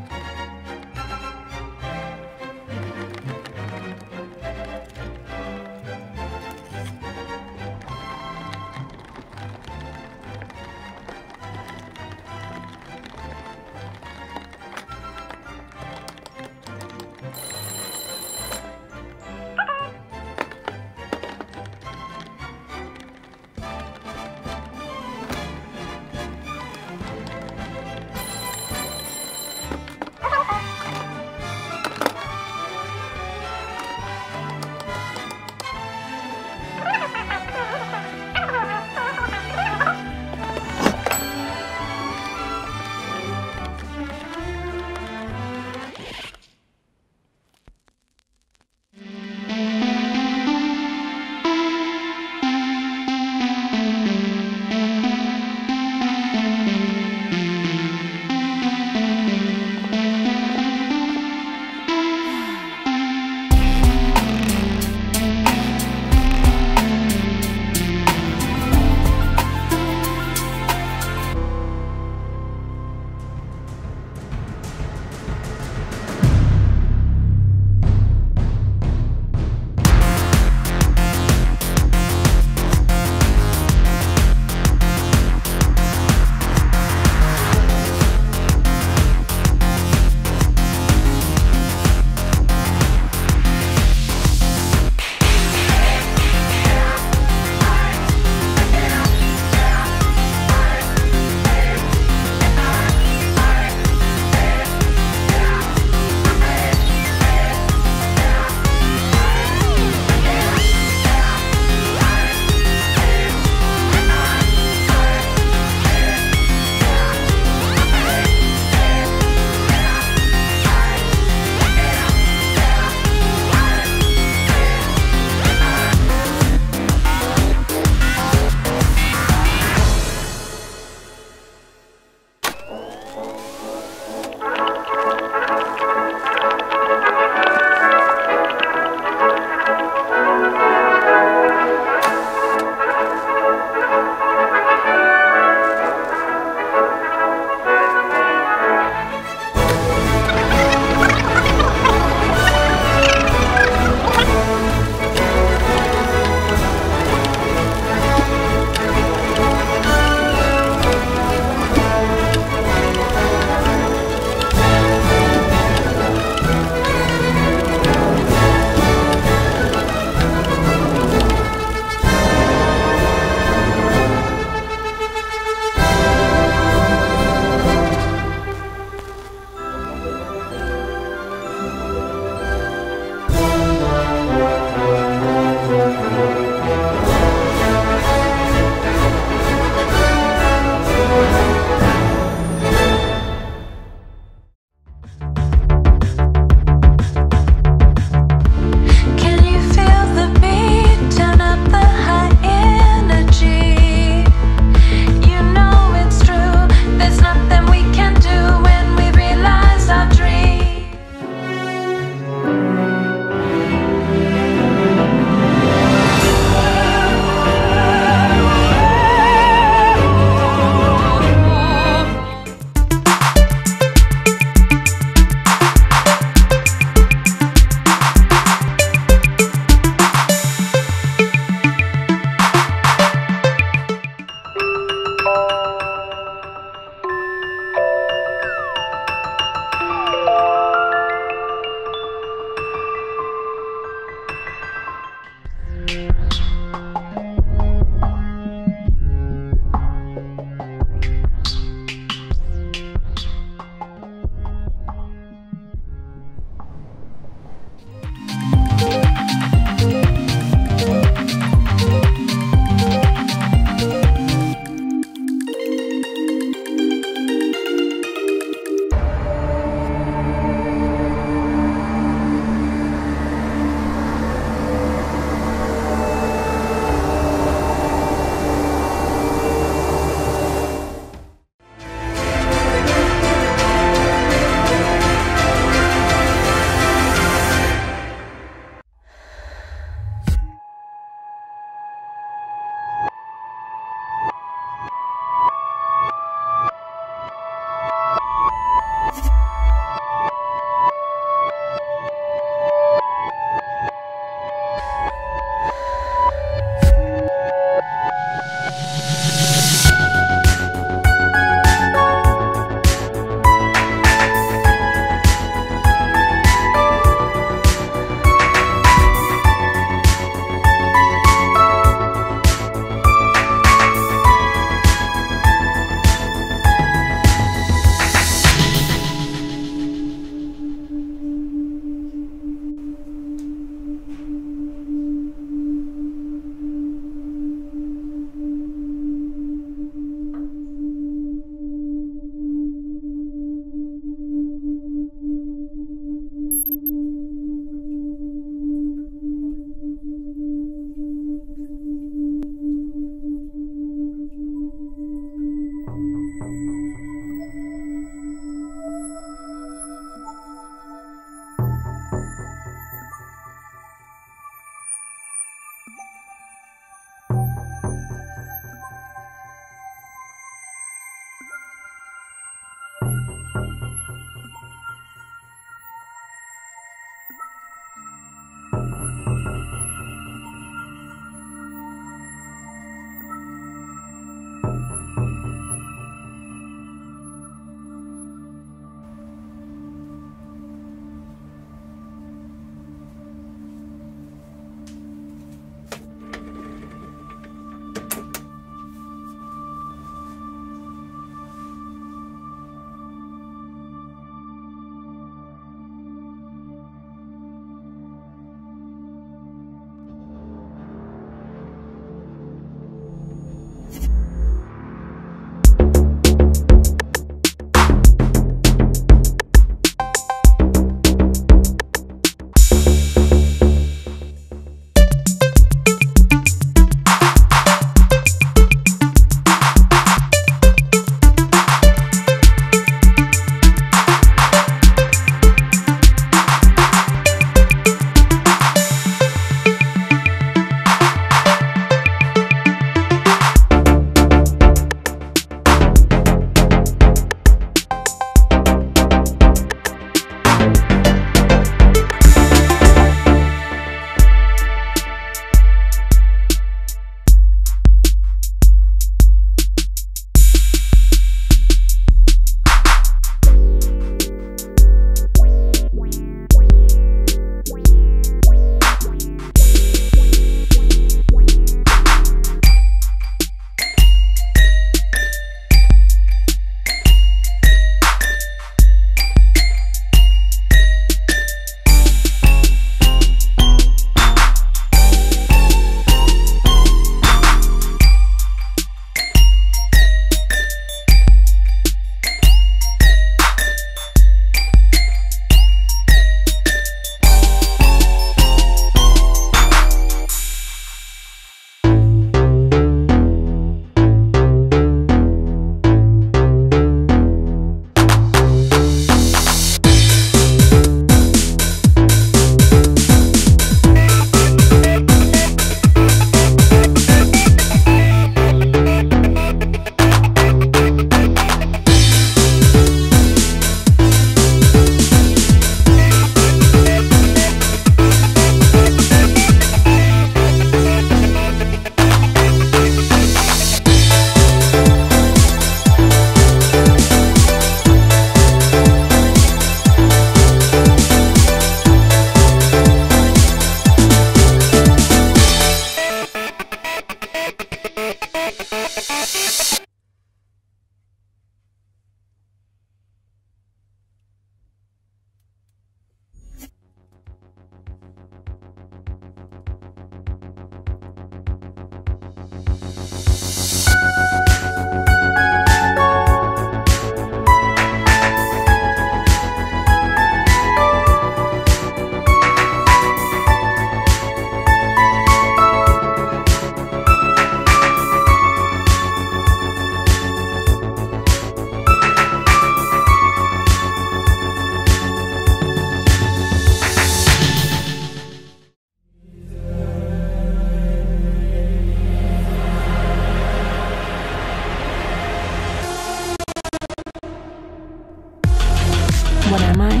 What am I?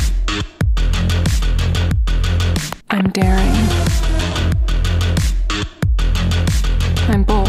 I'm daring. I'm bold.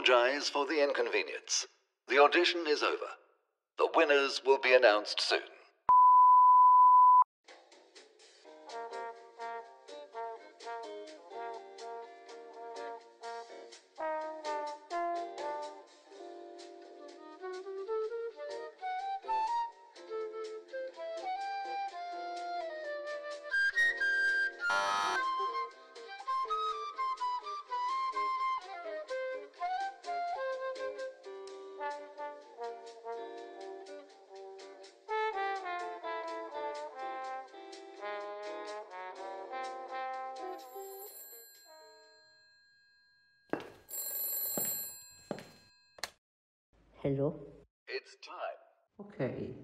apologize for the inconvenience. The audition is over. The winners will be announced soon. Hello? It's time. Okay.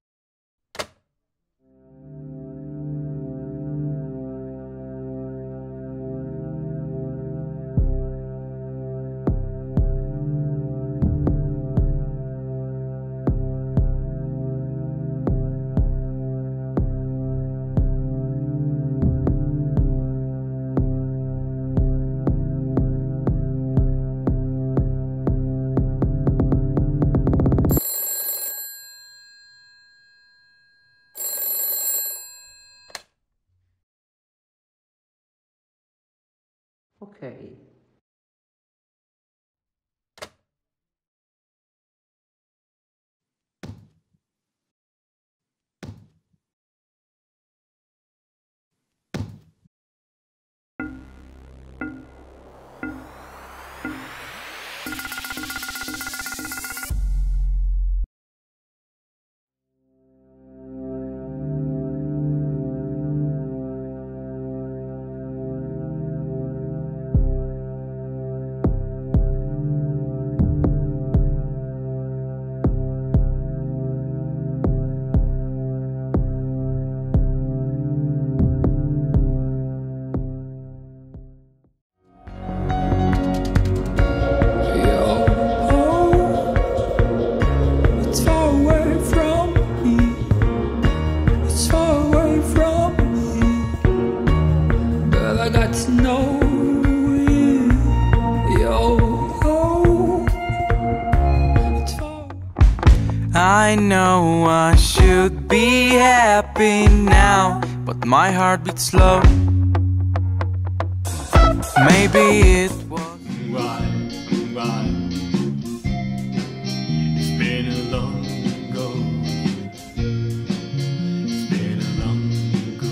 Okay. I know I should be happy now, but my heart beats slow. Maybe it was Right. It's been a long ago. It's been a long ago.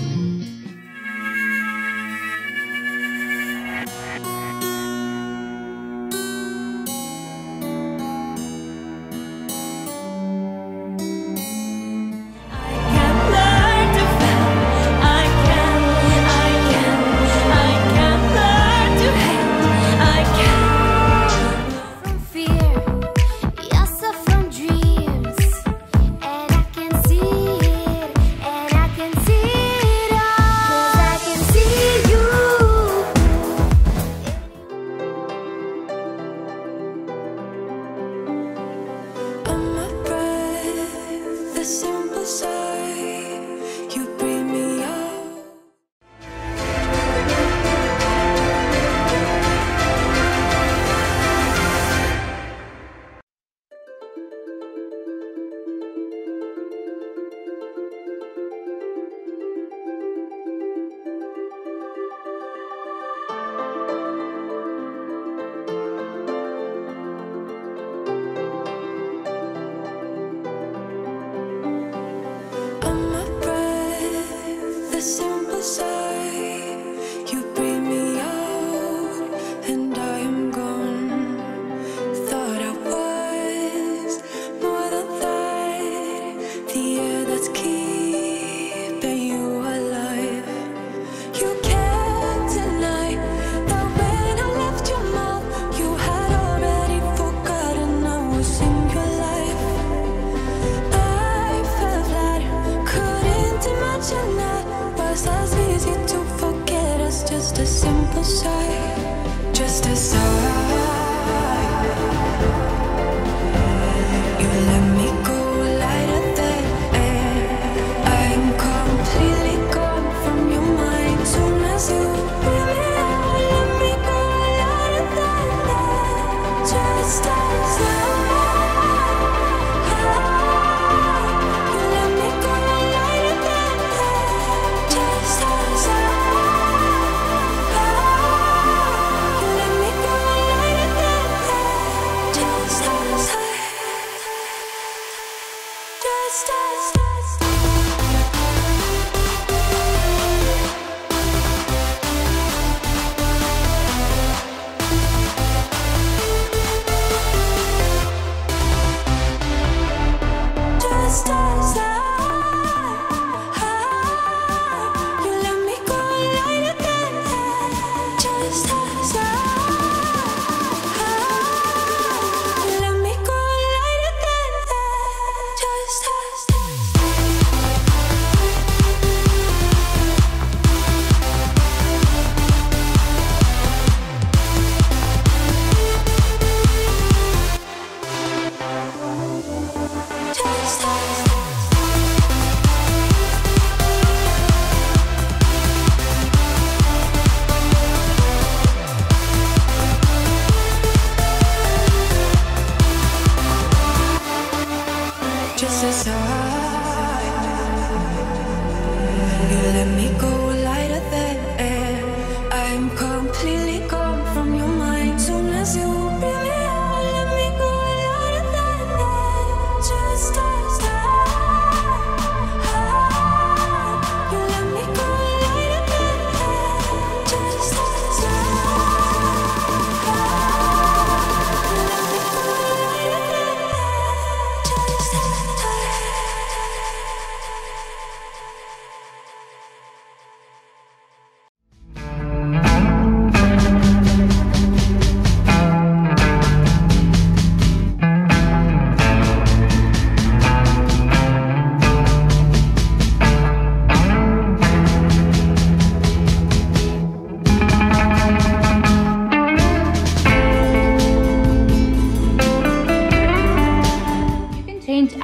From fear, yes, from dreams.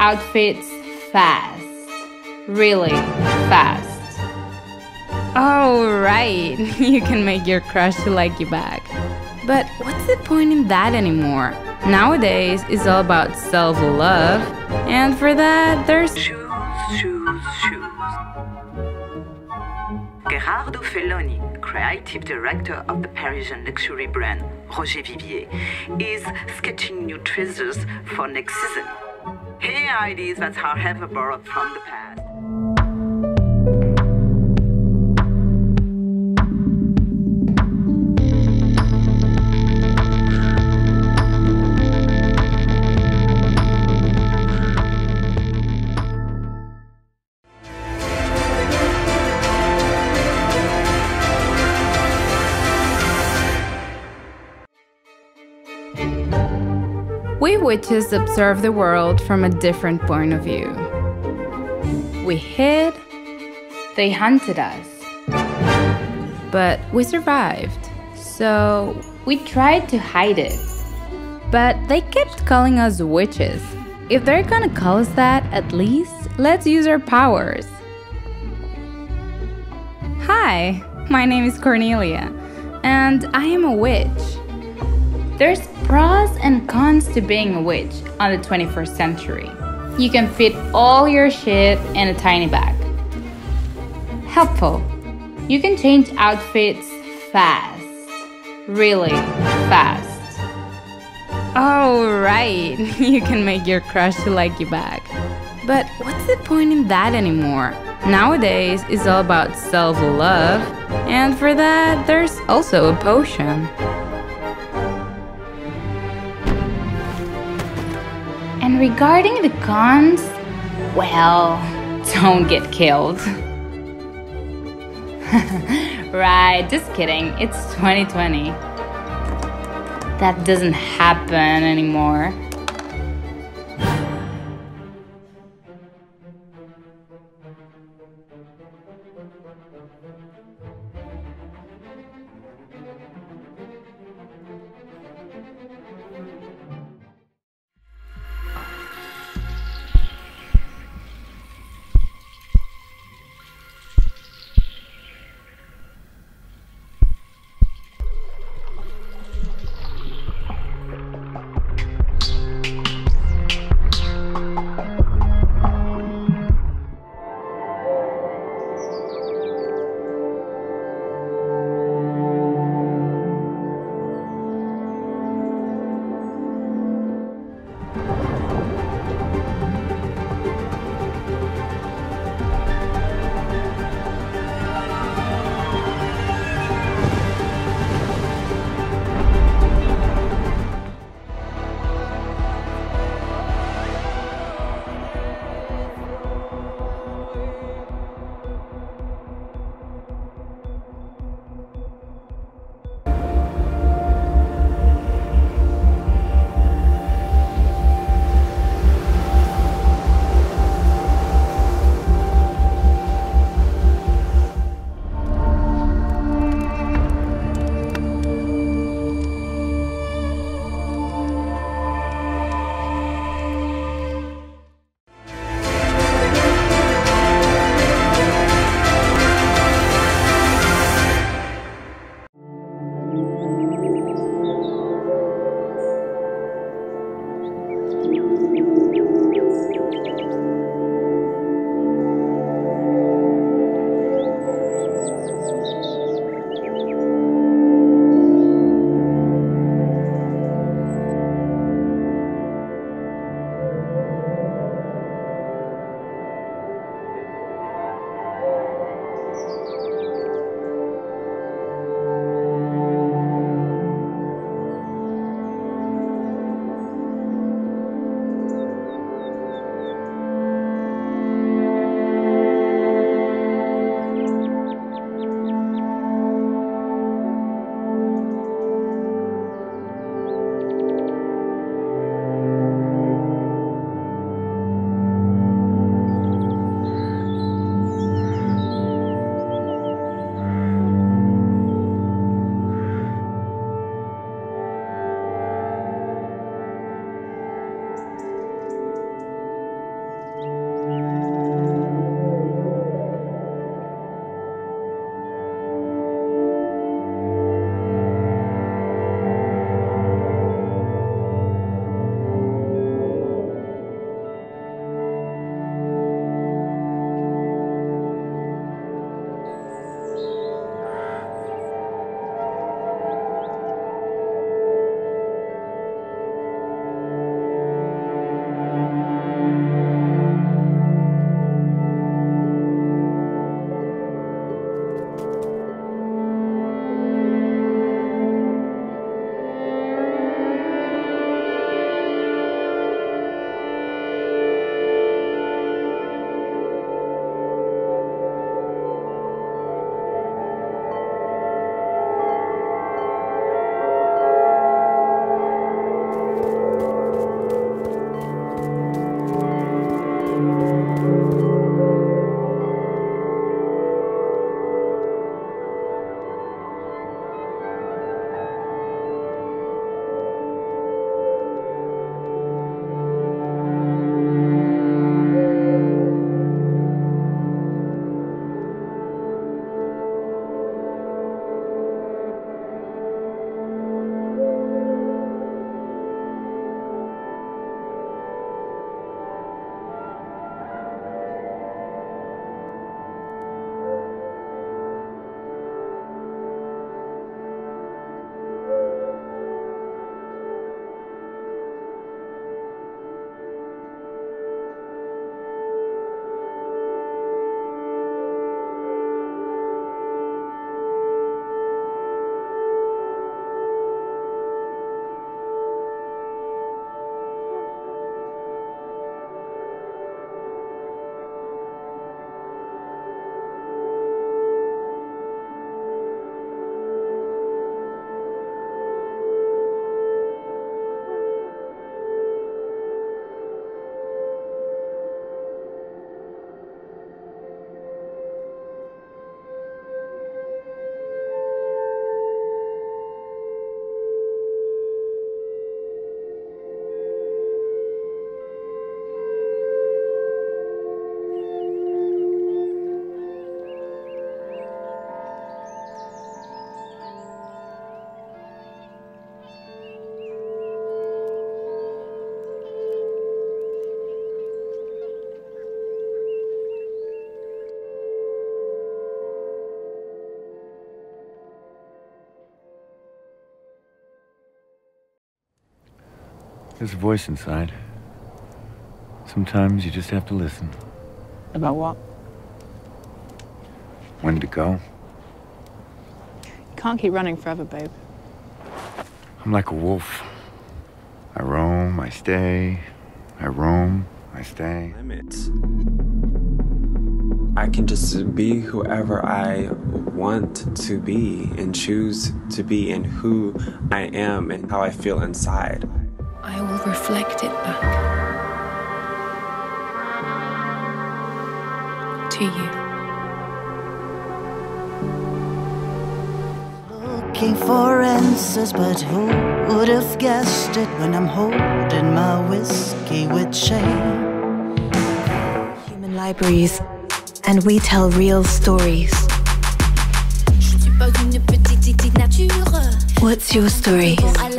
outfits fast. Really fast. Oh, right. You can make your crush like you back. But what's the point in that anymore? Nowadays, it's all about self-love. And for that, there's shoes. Gerardo Felloni, creative director of the Parisian luxury brand Roger Vivier, is sketching new treasures for next season. Here are ideas that are ever borrowed from the past. We witches observe the world from a different point of view. We hid, they hunted us. But we survived, so we tried to hide it. But they kept calling us witches. If they're gonna call us that, at least let's use our powers. Hi, my name is Cornelia, and I am a witch. There's pros and cons to being a witch on the 21st century. You can fit all your shit in a tiny bag. Helpful. You can change outfits fast. Really fast. Oh, right. You can make your crush like you back. But what's the point in that anymore? Nowadays, it's all about self-love. And for that, there's also a potion. And regarding the cons, well, don't get killed. Right, just kidding, it's 2020. That doesn't happen anymore. There's a voice inside. Sometimes you just have to listen. About what? When to go. You can't keep running forever, babe. I'm like a wolf. I roam, I stay. I roam, I stay. Limits. I can just be whoever I want to be and choose to be in who I am and how I feel inside. I will reflect it back to you. Looking for answers, but who would have guessed it when I'm holding my whiskey with shame? Human libraries, and we tell real stories. What's your story?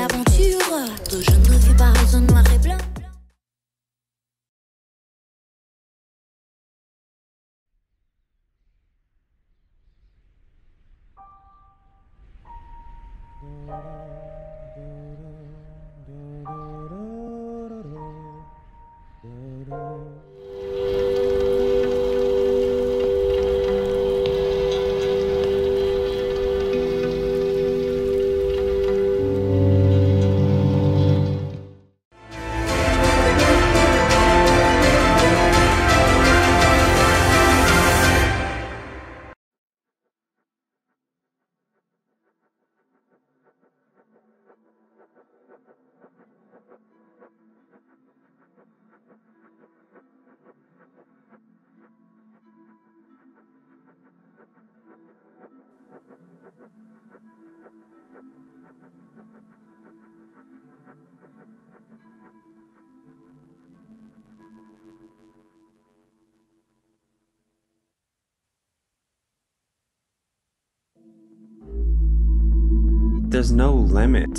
There's no limit.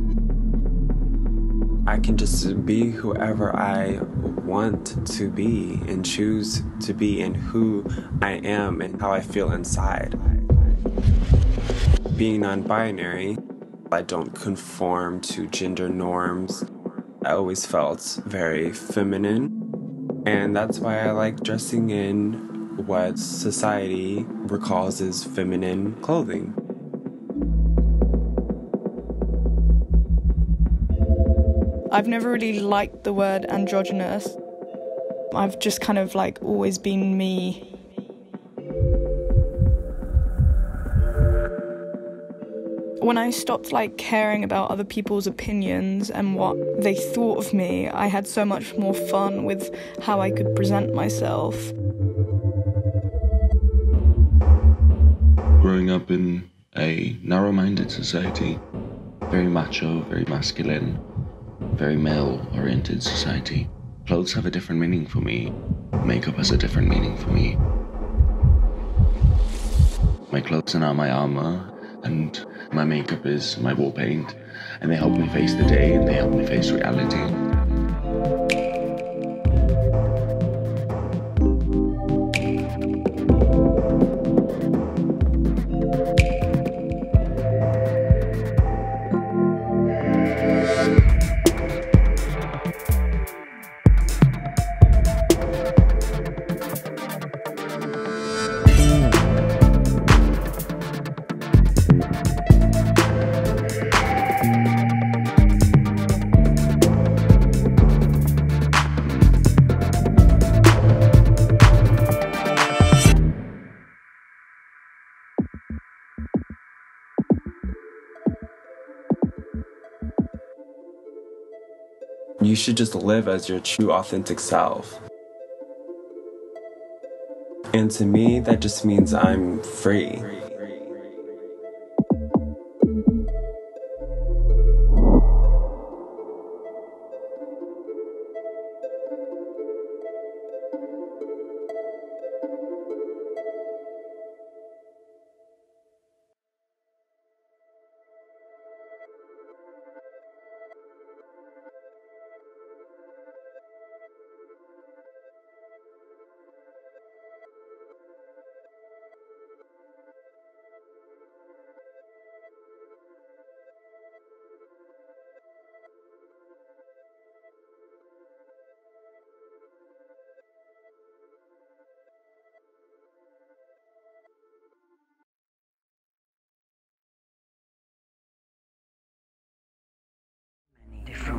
I can just be whoever I want to be and choose to be in who I am and how I feel inside. Being non-binary, I don't conform to gender norms. I always felt very feminine, and that's why I like dressing in what society recalls as feminine clothing. I've never really liked the word androgynous. I've just kind of like always been me. When I stopped like caring about other people's opinions and what they thought of me, I had so much more fun with how I could present myself. Growing up in a narrow-minded society, very macho, very masculine, very male-oriented society. Clothes have a different meaning for me. Makeup has a different meaning for me. My clothes are now my armor, and my makeup is my war paint, and they help me face the day, and they help me face reality. You should just live as your true, authentic self. And to me, that just means I'm free.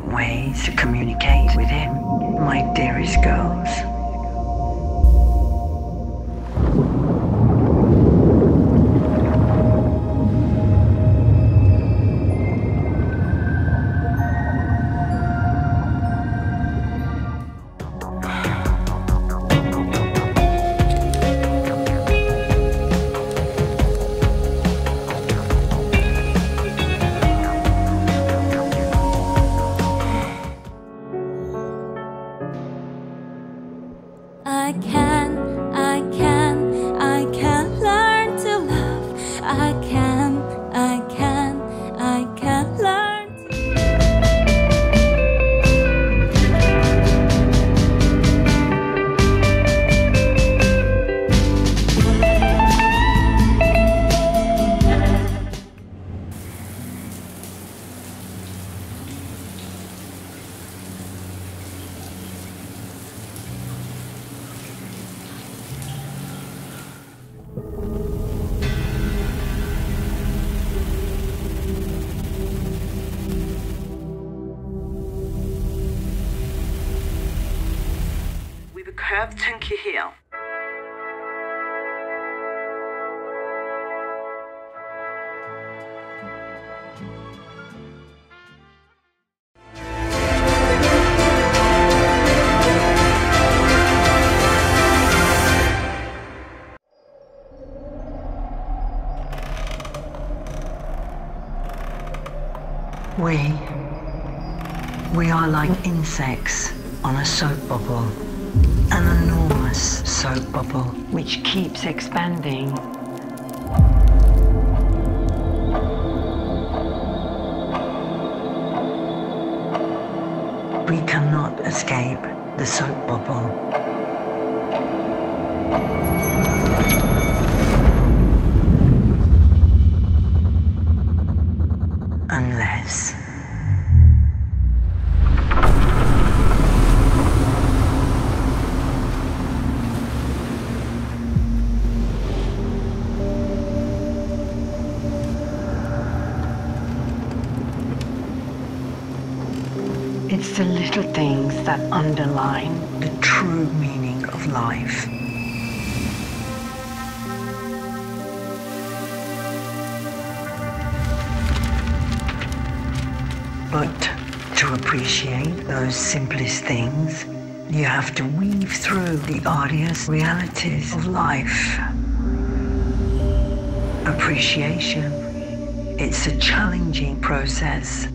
different ways to communicate with him, my dearest girls. I can learn to love. I can learn to... With a curved chunky heel. We are like insects on a soap bubble, an enormous soap bubble which keeps expanding. We cannot escape the soap bubble. Unless it's the little things that underline the true meaning of life. But to appreciate those simplest things, you have to weave through the arduous realities of life. Appreciation, it's a challenging process.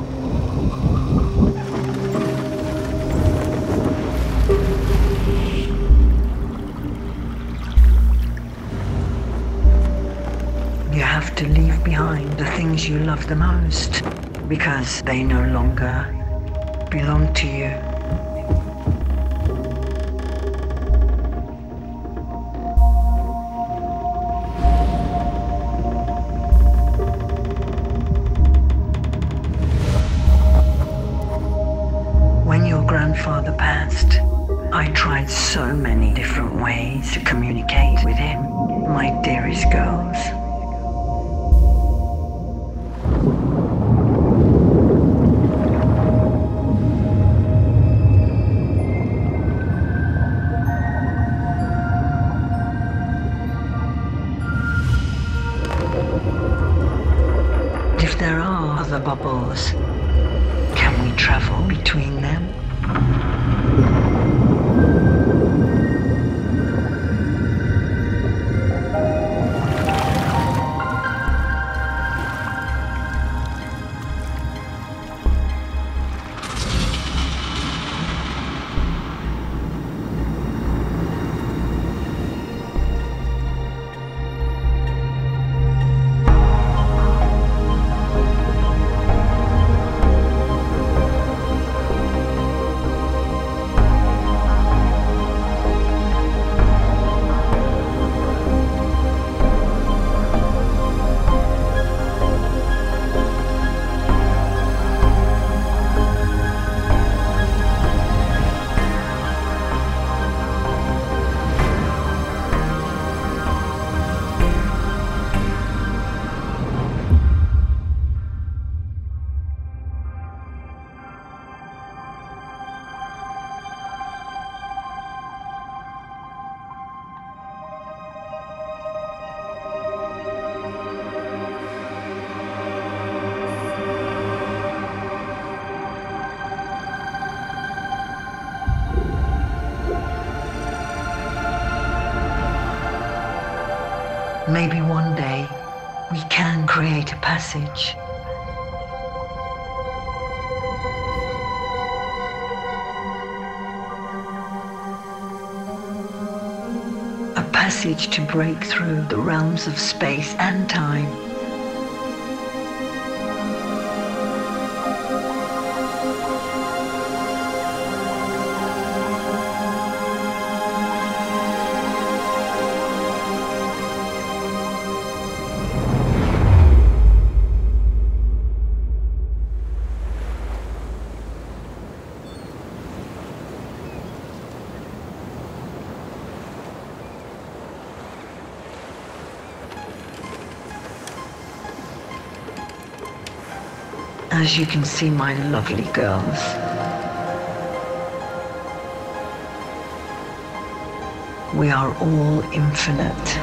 You have to leave behind the things you love the most because they no longer belong to you. When your grandfather passed, I tried so many different ways to communicate with him, my dearest girls. If there are other bubbles, can we travel between them? Maybe one day we can create a passage. A passage to break through the realms of space and time. As you can see, my lovely girls, we are all infinite.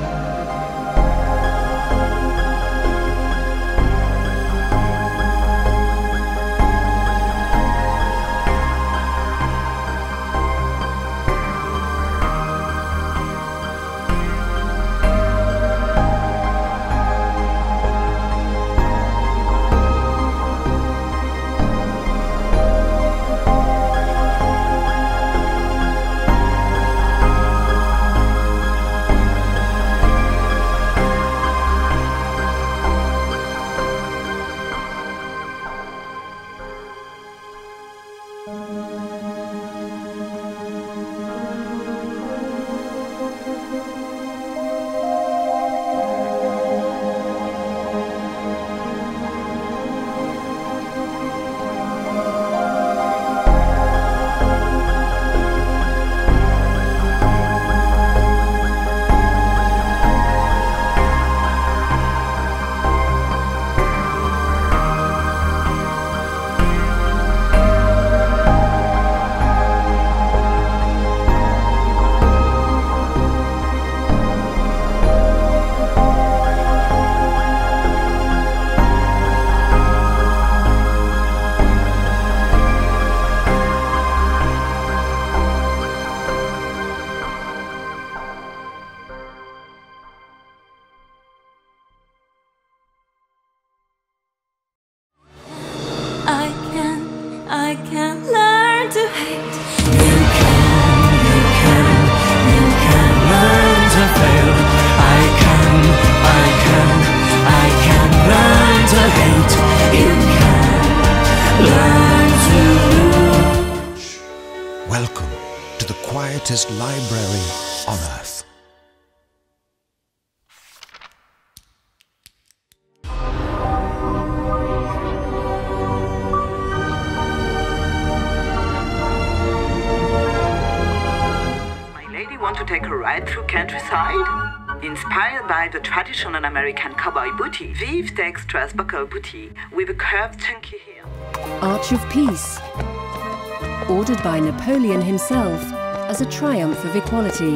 I can learn to hate. You can learn to fail. I can learn to hate. You can learn to lose. Welcome to the quietest library on earth. Want to take a ride through countryside? Inspired by the traditional American cowboy bootie, Vive takes buckle bootie with a curved chunky heel. Arch of Peace, ordered by Napoleon himself as a triumph of equality.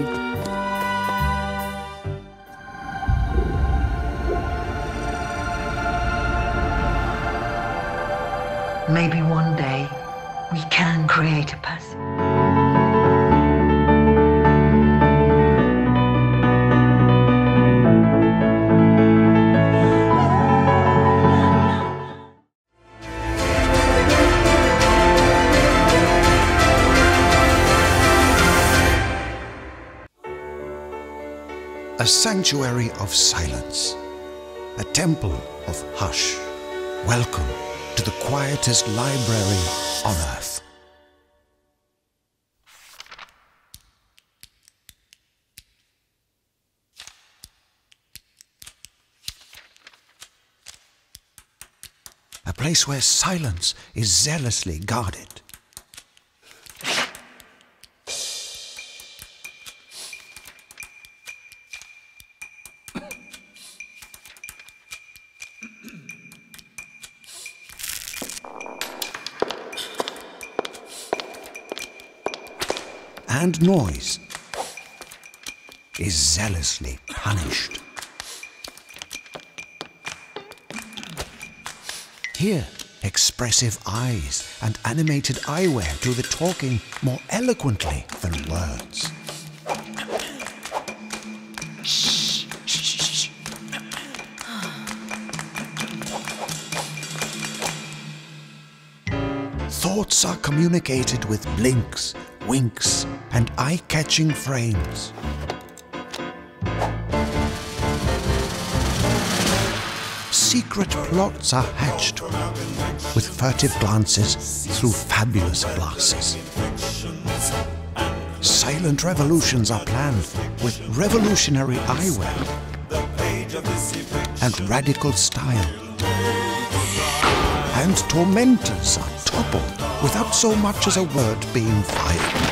Maybe one day we can create a passage. A sanctuary of silence, a temple of hush. Welcome to the quietest library on earth. A place where silence is zealously guarded. And noise is zealously punished. Here, expressive eyes and animated eyewear do the talking more eloquently than words. Shh, shh, shh. Thoughts are communicated with blinks, winks, and eye-catching frames. Secret plots are hatched with furtive glances through fabulous glasses. Silent revolutions are planned with revolutionary eyewear and radical style. And tormentors are toppled without so much as a word being fired.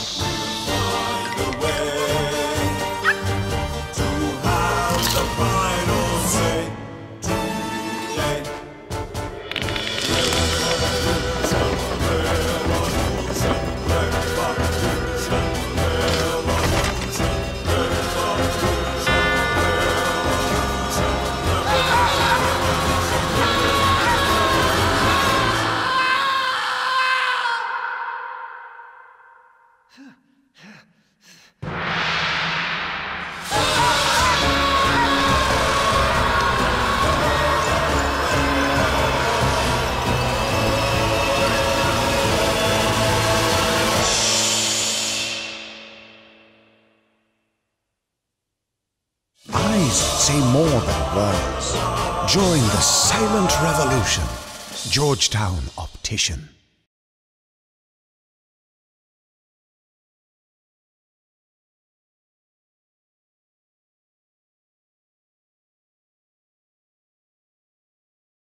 Eyes say more than words. During the silent revolution, Georgetown optician.